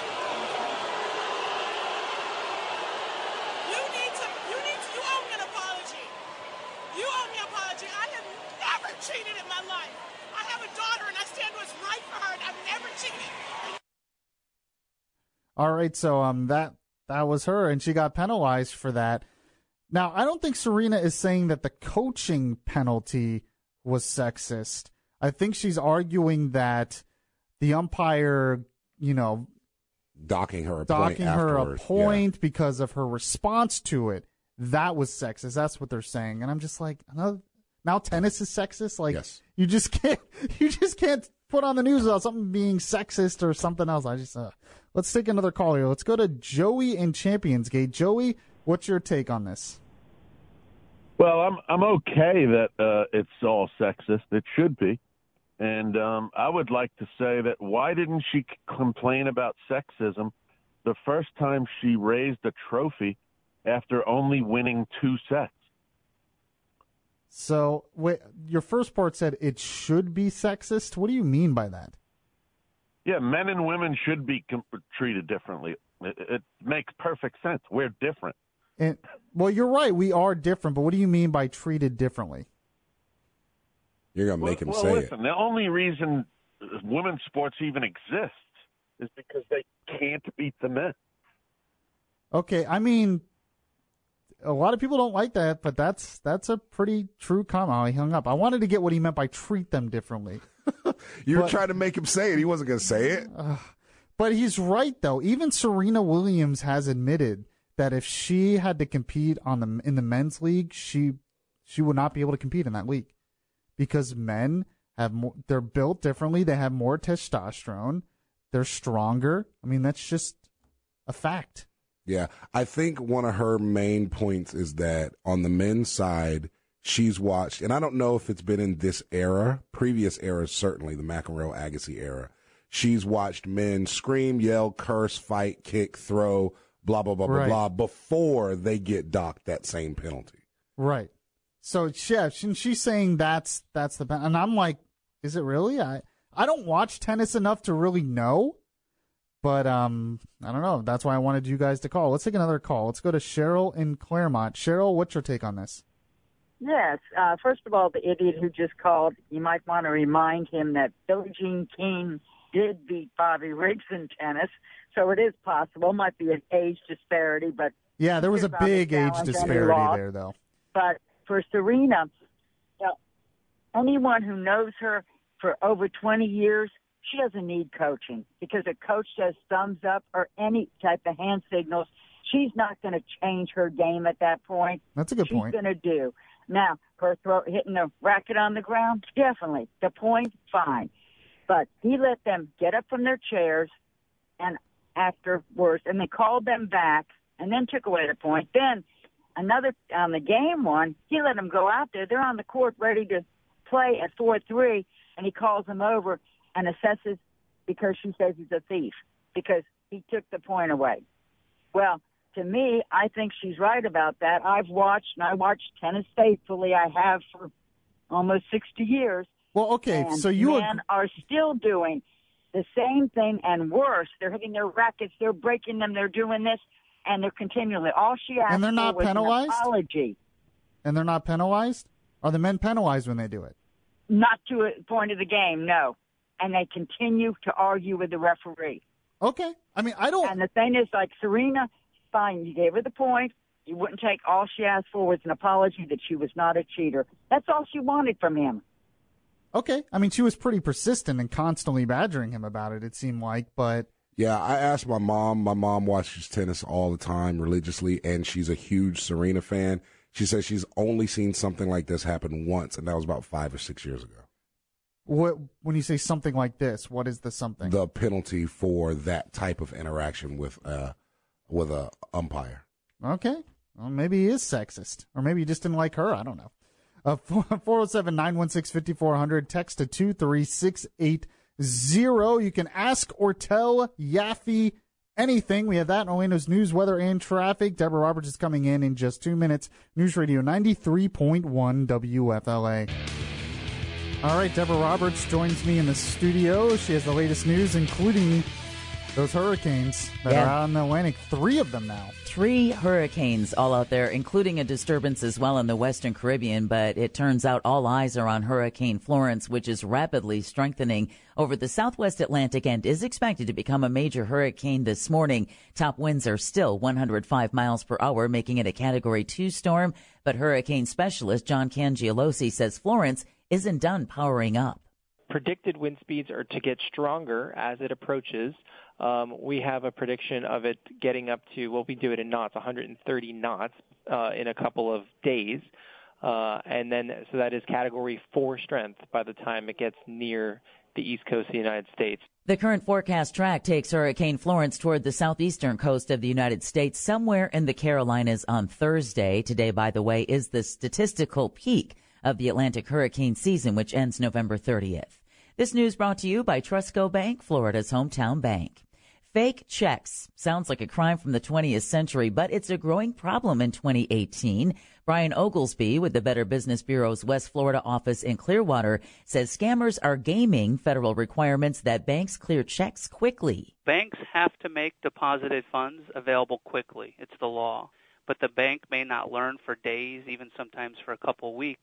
You need to. You need to. You owe me an apology. You owe me an apology. I have never cheated in my life. I have a daughter, and I stand what's right for her, and I've never cheated. All right, so um that that was her, and she got penalized for that. Now, I don't think Serena is saying that the coaching penalty was sexist. I think she's arguing that the umpire, you know, Docking her a point docking her a afterwards, point because of her response to it, that was sexist. That's what they're saying, and I'm just like, another, now tennis is sexist. Like, Yes. you just can't, you just can't put on the news about something being sexist or something else. I just, uh, let's take another call here. Let's go to Joey in Champions Gate. Joey, what's your take on this? Well, I'm I'm okay that uh, it's all sexist. It should be. And um, I would like to say that why didn't she c- complain about sexism the first time she raised a trophy after only winning two sets? So, wait, your first part said it should be sexist. What do you mean by that? Yeah, men and women should be com- treated differently. It, it makes perfect sense. We're different. And, well, you're right. We are different, but what do you mean by treated differently? You're going to make him well, say listen, it. The only reason women's sports even exists is because they can't beat the men. Okay, I mean, a lot of people don't like that, but that's that's a pretty true comment. Oh, he hung up. I wanted to get what he meant by treat them differently. You were but, trying to make him say it. He wasn't going to say it. Uh, but he's right, though. Even Serena Williams has admitted that if she had to compete on the in the men's league, she she would not be able to compete in that league because men have more. They're built differently. They have more testosterone. They're stronger. I mean, that's just a fact. Yeah, I think one of her main points is that on the men's side, she's watched, and I don't know if it's been in this era, previous eras, certainly the McEnroe Agassi era. She's watched men scream, yell, curse, fight, kick, throw, blah, blah, blah, right. blah, blah, before they get docked that same penalty. Right. So, yeah, she, she's saying that's that's the, and I'm like, is it really? I, I don't watch tennis enough to really know. But um, I don't know. That's why I wanted you guys to call. Let's take another call. Let's go to Cheryl in Claremont. Cheryl, what's your take on this? Yes. Uh, first of all, the idiot who just called, you might want to remind him that Billie Jean King did beat Bobby Riggs in tennis, so it is possible. Might be an age disparity, but yeah, there was a big age disparity there, though. But for Serena, you know, anyone who knows her for over twenty years, she doesn't need coaching because a coach says thumbs up or any type of hand signals. She's not going to change her game at that point. That's a good She's point. She's going to do. Now, her throw, hitting the racket on the ground, definitely. The point, fine. But he let them get up from their chairs and afterwards, and they called them back and then took away the point. Then another, on the game one, he let them go out there. They're on the court ready to play at four three, and he calls them over and assesses because she says he's a thief because he took the point away. Well, to me, I think she's right about that. I've watched, and I watched tennis faithfully. I have for almost sixty years. Well, okay, and so you men ag- are still doing the same thing and worse. They're hitting their rackets, they're breaking them, they're doing this, and they're continually. All she asked and they're not for was penalized? an apology. And they're not penalized? Are the men penalized when they do it? Not to a point of the game, no. And they continue to argue with the referee. Okay. I mean, I don't. And the thing is, like Serena, fine, you gave her the point. You wouldn't take. All she asked for was an apology that she was not a cheater. That's all she wanted from him. Okay. I mean, she was pretty persistent and constantly badgering him about it, it seemed like, but. Yeah, I asked my mom. My mom watches tennis all the time religiously, and she's a huge Serena fan. She says she's only seen something like this happen once, and that was about five or six years ago. What, when you say something like this, what is the something? The penalty for that type of interaction with uh with a umpire. Okay. Well, maybe he is sexist, or maybe he just didn't like her. I don't know. Uh, four oh seven, nine one six, five four zero zero. Text to two three six eight zero. You can ask or tell Yaffee anything. We have that in Orlando's news, weather, and traffic. Deborah Roberts is coming in in just two minutes. News Radio ninety-three point one W F L A. All right, Deborah Roberts joins me in the studio. She has the latest news, including those hurricanes that yeah. are out in the Atlantic. Three of them now. Three hurricanes all out there, including a disturbance as well in the Western Caribbean. But it turns out all eyes are on Hurricane Florence, which is rapidly strengthening over the southwest Atlantic and is expected to become a major hurricane this morning. Top winds are still one hundred five miles per hour, making it a Category two storm. But hurricane specialist John Cangialosi says Florence isn't done powering up. Predicted wind speeds are to get stronger as it approaches. Um, we have a prediction of it getting up to, well, we do it in knots, one hundred thirty knots uh, in a couple of days. Uh, and then, so that is Category four strength by the time it gets near the east coast of the United States. The current forecast track takes Hurricane Florence toward the southeastern coast of the United States, somewhere in the Carolinas on Thursday. Today, by the way, is the statistical peak of the Atlantic hurricane season, which ends November thirtieth. This news brought to you by Trustco Bank, Florida's hometown bank. Fake checks sounds like a crime from the twentieth century, but it's a growing problem in twenty eighteen. Brian Oglesby with the Better Business Bureau's West Florida office in Clearwater says scammers are gaming federal requirements that banks clear checks quickly. Banks have to make deposited funds available quickly. It's the law. But the bank may not learn for days, even sometimes for a couple weeks,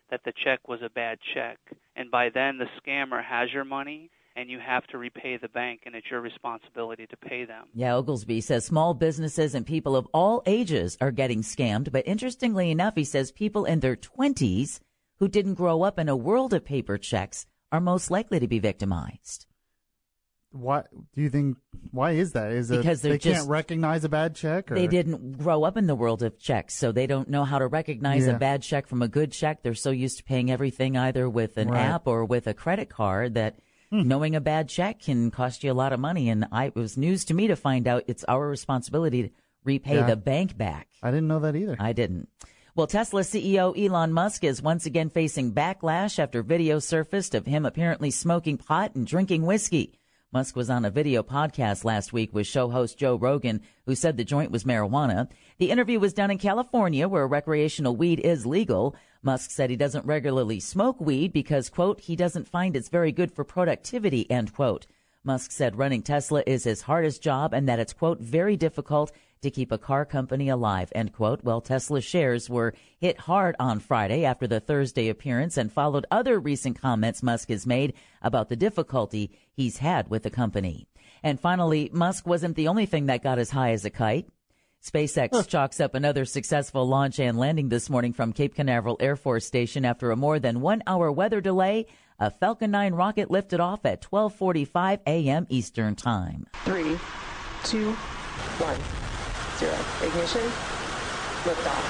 that the check was a bad check. And by then, the scammer has your money, and you have to repay the bank, and it's your responsibility to pay them. Yeah, Oglesby says small businesses and people of all ages are getting scammed. But interestingly enough, he says people in their twenties who didn't grow up in a world of paper checks are most likely to be victimized. Why do you think? Why is that? Is it because they just, can't recognize a bad check? Or? They didn't grow up in the world of checks, so they don't know how to recognize yeah. a bad check from a good check. They're so used to paying everything either with an right. app or with a credit card that hmm. knowing a bad check can cost you a lot of money. And I, it was news to me to find out it's our responsibility to repay yeah. the bank back. I didn't know that either. I didn't. Well, Tesla C E O Elon Musk is once again facing backlash after video surfaced of him apparently smoking pot and drinking whiskey. Musk was on a video podcast last week with show host Joe Rogan, who said the joint was marijuana. The interview was done in California, where recreational weed is legal. Musk said he doesn't regularly smoke weed because, quote, he doesn't find it's very good for productivity, end quote. Musk said running Tesla is his hardest job and that it's, quote, very difficult to keep a car company alive, end quote. Well, Tesla shares were hit hard on Friday after the Thursday appearance and followed other recent comments Musk has made about the difficulty he's had with the company. And finally, Musk wasn't the only thing that got as high as a kite. SpaceX chalks up another successful launch and landing this morning from Cape Canaveral Air Force Station after a more than one-hour weather delay. A Falcon nine rocket lifted off at twelve forty-five a.m. Eastern Time. Three, two, one, zero. Ignition, liftoff.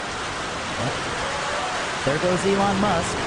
There goes Elon Musk.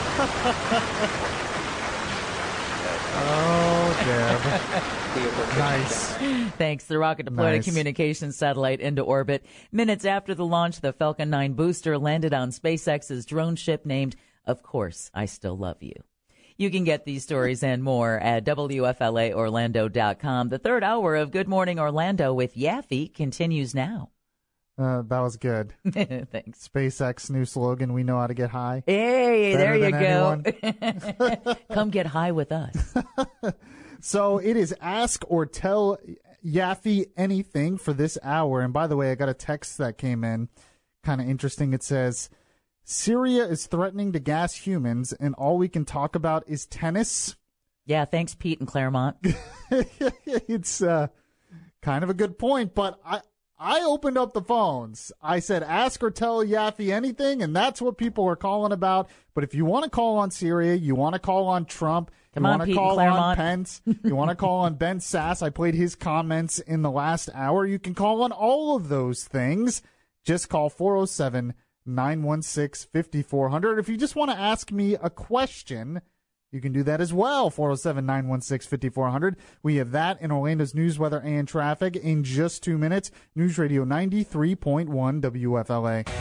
Oh, Deb. Nice. Thanks. The rocket deployed nice. a communications satellite into orbit. Minutes after the launch, the Falcon nine booster landed on SpaceX's drone ship named, Of Course, I Still Love You. You can get these stories and more at W F L A Orlando dot com. The third hour of Good Morning Orlando with Yaffee continues now. Uh, that was good. Thanks. SpaceX new slogan, we know how to get high. Hey, Better there you go. Come get high with us. So it is Ask or Tell Yaffee Anything for this hour. And by the way, I got a text that came in. Kind of interesting. It says, Syria is threatening to gas humans, and all we can talk about is tennis. Yeah, thanks, Pete in Claremont. It's uh, kind of a good point, but I... I opened up the phones. I said, ask or tell Yaffee anything, and that's what people are calling about. But if you want to call on Syria, you want to call on Trump, Come you on, want to Pete call Claremont. on Pence, you want to call on Ben Sasse. I played his comments in the last hour. You can call on all of those things. Just call four oh seven, nine one six, five four zero zero. If you just want to ask me a question, you can do that as well, four oh seven, nine one six, five four zero zero. We have that in Orlando's news, weather, and traffic in just two minutes. News Radio ninety-three point one W F L A.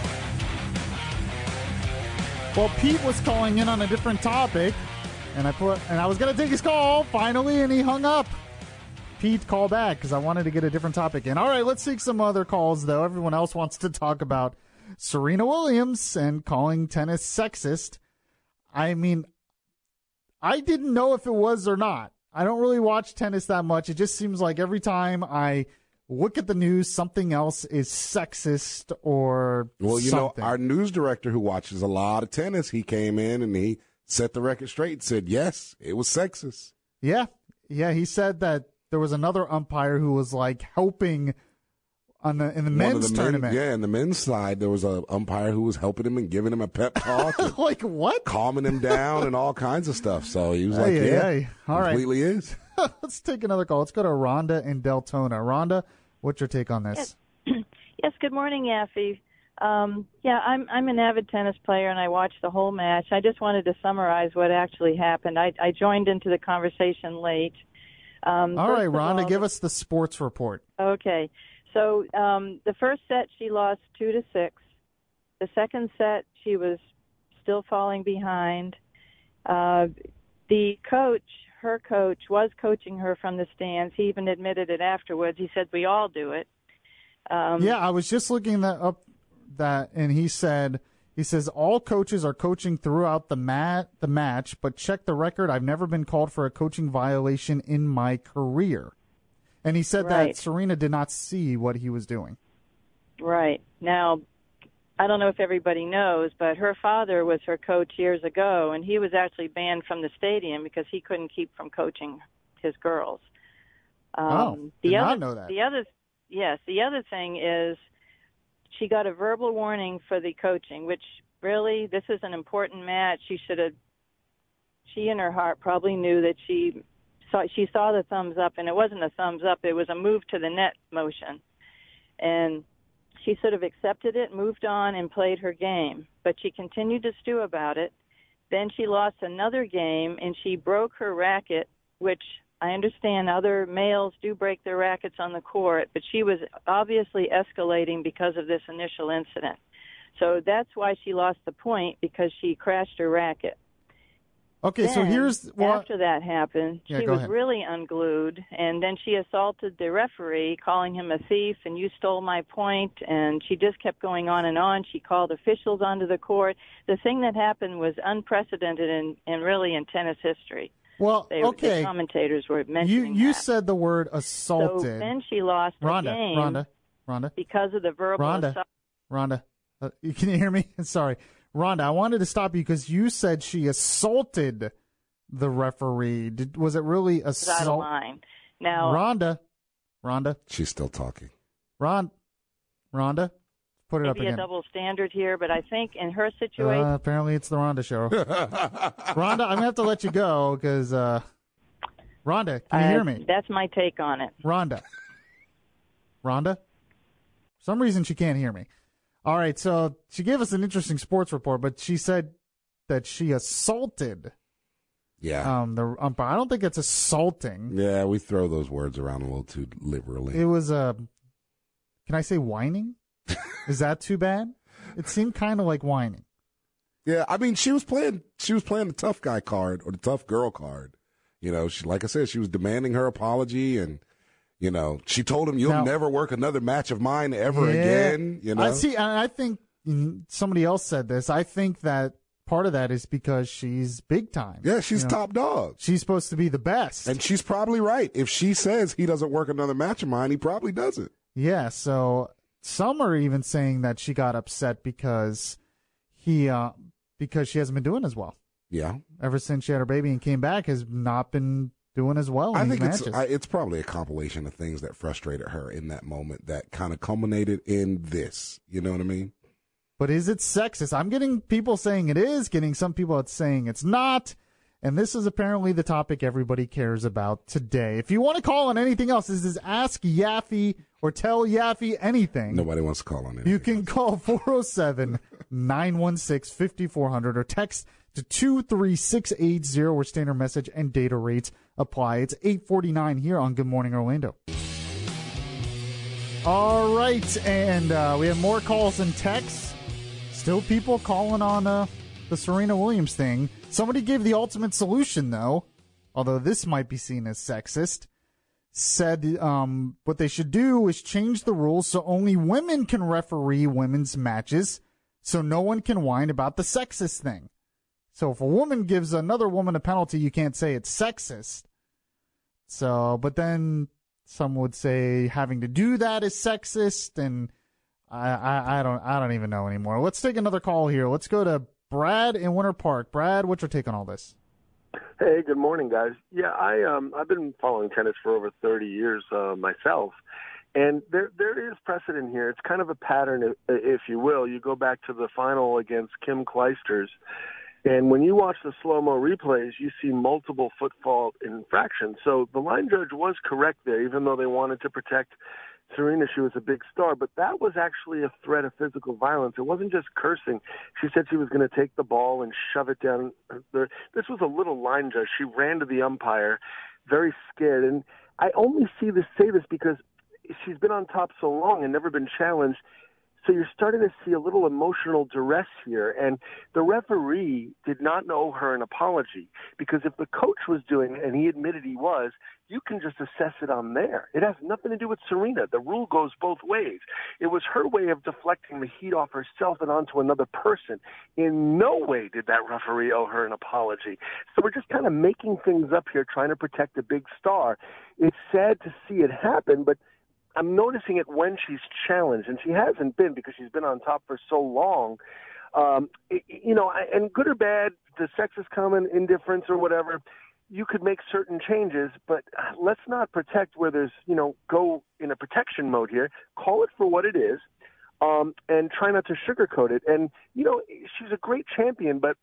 Well, Pete was calling in on a different topic, and I put and I was going to take his call, finally, and he hung up. Pete, call back, because I wanted to get a different topic in. All right, let's take some other calls, though. Everyone else wants to talk about Serena Williams and calling tennis sexist. I mean... I didn't know if it was or not. I don't really watch tennis that much. It just seems like every time I look at the news, something else is sexist or Well, you something. know, our news director who watches a lot of tennis, he came in and he set the record straight and said, yes, it was sexist. Yeah. Yeah, he said that there was another umpire who was like helping on the in the One men's of the men- tournament. yeah, in the men's side, there was a umpire who was helping him and giving him a pep talk. and Like what? calming him down and all kinds of stuff. So he was like, Hey, yeah, hey, all right. completely is. Let's take another call. Let's go to Rhonda in Deltona. Rhonda, what's your take on this? Yes, yes good morning, Yaffee. Um, yeah, I'm I'm an avid tennis player, and I watched the whole match. I just wanted to summarize what actually happened. I, I joined into the conversation late. Um, All right, first of Rhonda, all- give us the sports report. Okay. So um, the first set, she lost two to six. The second set, she was still falling behind. Uh, the coach, her coach, was coaching her from the stands. He even admitted it afterwards. He said, we all do it. Um, Yeah, I was just looking that up that, and he said, he says, all coaches are coaching throughout the mat, the match, but check the record. I've never been called for a coaching violation in my career. And he said Right. that Serena did not see what he was doing. Right. Now, I don't know if everybody knows, but her father was her coach years ago, and he was actually banned from the stadium because he couldn't keep from coaching his girls. Um, oh, the did other, not know that. The other, yes, the other thing is she got a verbal warning for the coaching, which really, this is an important match. She should have, she in her heart probably knew that she saw, she saw the thumbs up, and it wasn't a thumbs up, it was a move to the net motion. And she sort of accepted it, moved on, and played her game. But she continued to stew about it. Then she lost another game, and she broke her racket, which I understand other males do break their rackets on the court, but she was obviously escalating because of this initial incident. So that's why she lost the point, because she crashed her racket. Okay, then, so here's... Well, after that happened, yeah, she go was ahead. really unglued, and then she assaulted the referee, calling him a thief, and you stole my point, and she just kept going on and on. She called officials onto the court. The thing that happened was unprecedented in, in really in tennis history. Well, they, okay. The commentators were You mentioning you that. said the word assaulted. So then she lost Rhonda, the game Rhonda, Rhonda. because of the verbal Rhonda, assault. Rhonda, uh, can you hear me? Sorry. Rhonda, I wanted to stop you because you said she assaulted the referee. Did, was it really It's out of assault? line. Now, Rhonda, Rhonda. She's still talking. Ron, Rhonda, put it up maybe again. a double standard here, but I think in her situation, Uh, apparently it's the Rhonda show. Rhonda, I'm going to have to let you go because, uh, Rhonda, can you uh, hear me? That's my take on it. Rhonda. Rhonda? For some reason she can't hear me. All right, so she gave us an interesting sports report, but she said that she assaulted Yeah. um, the umpire. I don't think it's assaulting. Yeah, we throw those words around a little too liberally. It was, uh, can I say whining? Is that too bad? It seemed kind of like whining. Yeah, I mean, she was playing. She was playing the tough guy card or the tough girl card. You know, she, like I said, she was demanding her apology, and you know, she told him, "You'll Now- never work another match of mine ever Yeah. again." You know, I see. I I think mm, somebody else said this. I think that part of that is because she's big time. Yeah, she's You know, top dog. She's supposed to be the best. And she's probably right. If she says he doesn't work another match of mine, he probably doesn't. Yeah, so some are even saying that she got upset because he uh because she hasn't been doing as well. Yeah. Ever since she had her baby and came back, has not been doing as well in I these think it's matches. I, it's probably a compilation of things that frustrated her in that moment that kind of culminated in this. You know what I mean? But is it sexist? I'm getting people saying it is, getting some people saying it's not. And this is apparently the topic everybody cares about today. If you want to call on anything else, this is Ask Yaffee or Tell Yaffee anything. Nobody wants to call on it. You can call four oh seven, nine one six, five four zero zero or text to two three six eight zero where standard message and data rates apply. It's eight forty-nine here on Good Morning Orlando. All right, and uh, we have more calls and texts. Still people calling on uh, the Serena Williams thing. Somebody gave the ultimate solution, though, although this might be seen as sexist. Said um, what they should do is change the rules so only women can referee women's matches, so no one can whine about the sexist thing. So if a woman gives another woman a penalty, you can't say it's sexist. So, but then some would say having to do that is sexist, and I, I, I don't I don't even know anymore. Let's take another call here. Let's go to Brad in Winter Park. Brad, what's your take on all this? Hey, good morning, guys. Yeah, I um I've been following tennis for over thirty years uh, myself, and there there is precedent here. It's kind of a pattern, if, if you will. You go back to the final against Kim Clijsters, and when you watch the slow-mo replays, you see multiple foot fault infractions. So the line judge was correct there, even though they wanted to protect Serena. She was a big star, but that was actually a threat of physical violence. It wasn't just cursing. She said she was going to take the ball and shove it down. There. This was a little line judge. She ran to the umpire, very scared. And I only see this say this because she's been on top so long and never been challenged. So you're starting to see a little emotional duress here. And the referee did not owe her an apology, because if the coach was doing it and he admitted he was, you can just assess it on there. It has nothing to do with Serena. The rule goes both ways. It was her way of deflecting the heat off herself and onto another person. In no way did that referee owe her an apology. So we're just kind of making things up here, trying to protect a big star. It's sad to see it happen, but I'm noticing it when she's challenged, and she hasn't been because she's been on top for so long. Um, it, you know, and good or bad, the sexist comment, indifference or whatever, you could make certain changes, but let's not protect where there's, you know, go in a protection mode here. Call it for what it is, um, and try not to sugarcoat it. And, you know, she's a great champion, but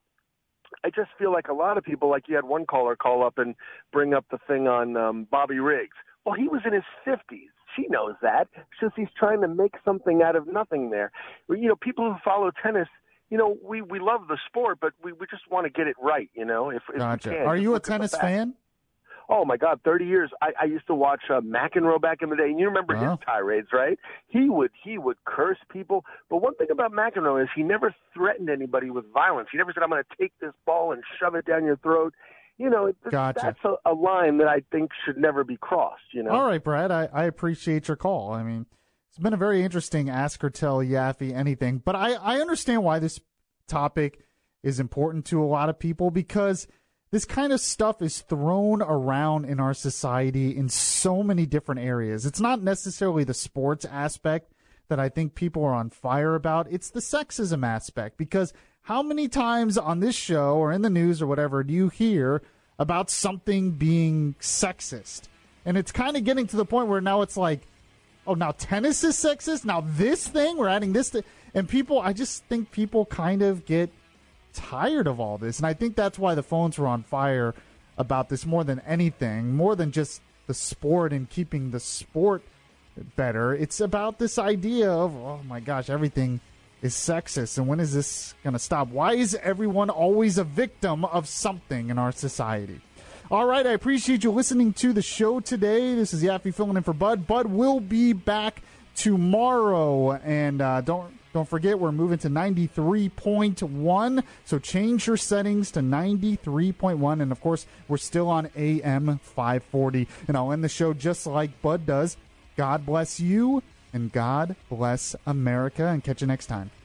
I just feel like a lot of people, like you had one caller call up and bring up the thing on um, Bobby Riggs. Well, he was in his fifties. She knows that. It's just he's trying to make something out of nothing there. You know, people who follow tennis, you know, we, we love the sport, but we, we just want to get it right, you know, if, if Gotcha. we can. Are Just you a look at the tennis facts. fan? Oh, my God, thirty years. I, I used to watch uh, McEnroe back in the day, and you remember Wow. his tirades, right? He would he would curse people. But one thing about McEnroe is he never threatened anybody with violence. He never said, I'm going to take this ball and shove it down your throat. You know, it, Gotcha. that's a, a line that I think should never be crossed, you know? All right, Brad, I, I appreciate your call. I mean, it's been a very interesting Ask or Tell Yaffee anything, but I, I understand why this topic is important to a lot of people, because this kind of stuff is thrown around in our society in so many different areas. It's not necessarily the sports aspect that I think people are on fire about. It's the sexism aspect, because how many times on this show or in the news or whatever do you hear about something being sexist? And it's kind of getting to the point where now it's like, oh, now tennis is sexist? Now this thing, we're adding this to, and people, I just think people kind of get tired of all this. And I think that's why the phones were on fire about this more than anything, more than just the sport and keeping the sport better. It's about this idea of, oh my gosh, everything is sexist, and when is this going to stop? Why is everyone always a victim of something in our society? All right, I appreciate you listening to the show today. This is Yaffee filling in for Bud. Bud will be back tomorrow, and uh, don't don't forget, we're moving to ninety-three point one, so change your settings to ninety-three point one, and of course, we're still on A M five forty, and I'll end the show just like Bud does. God bless you, and God bless America, and catch you next time.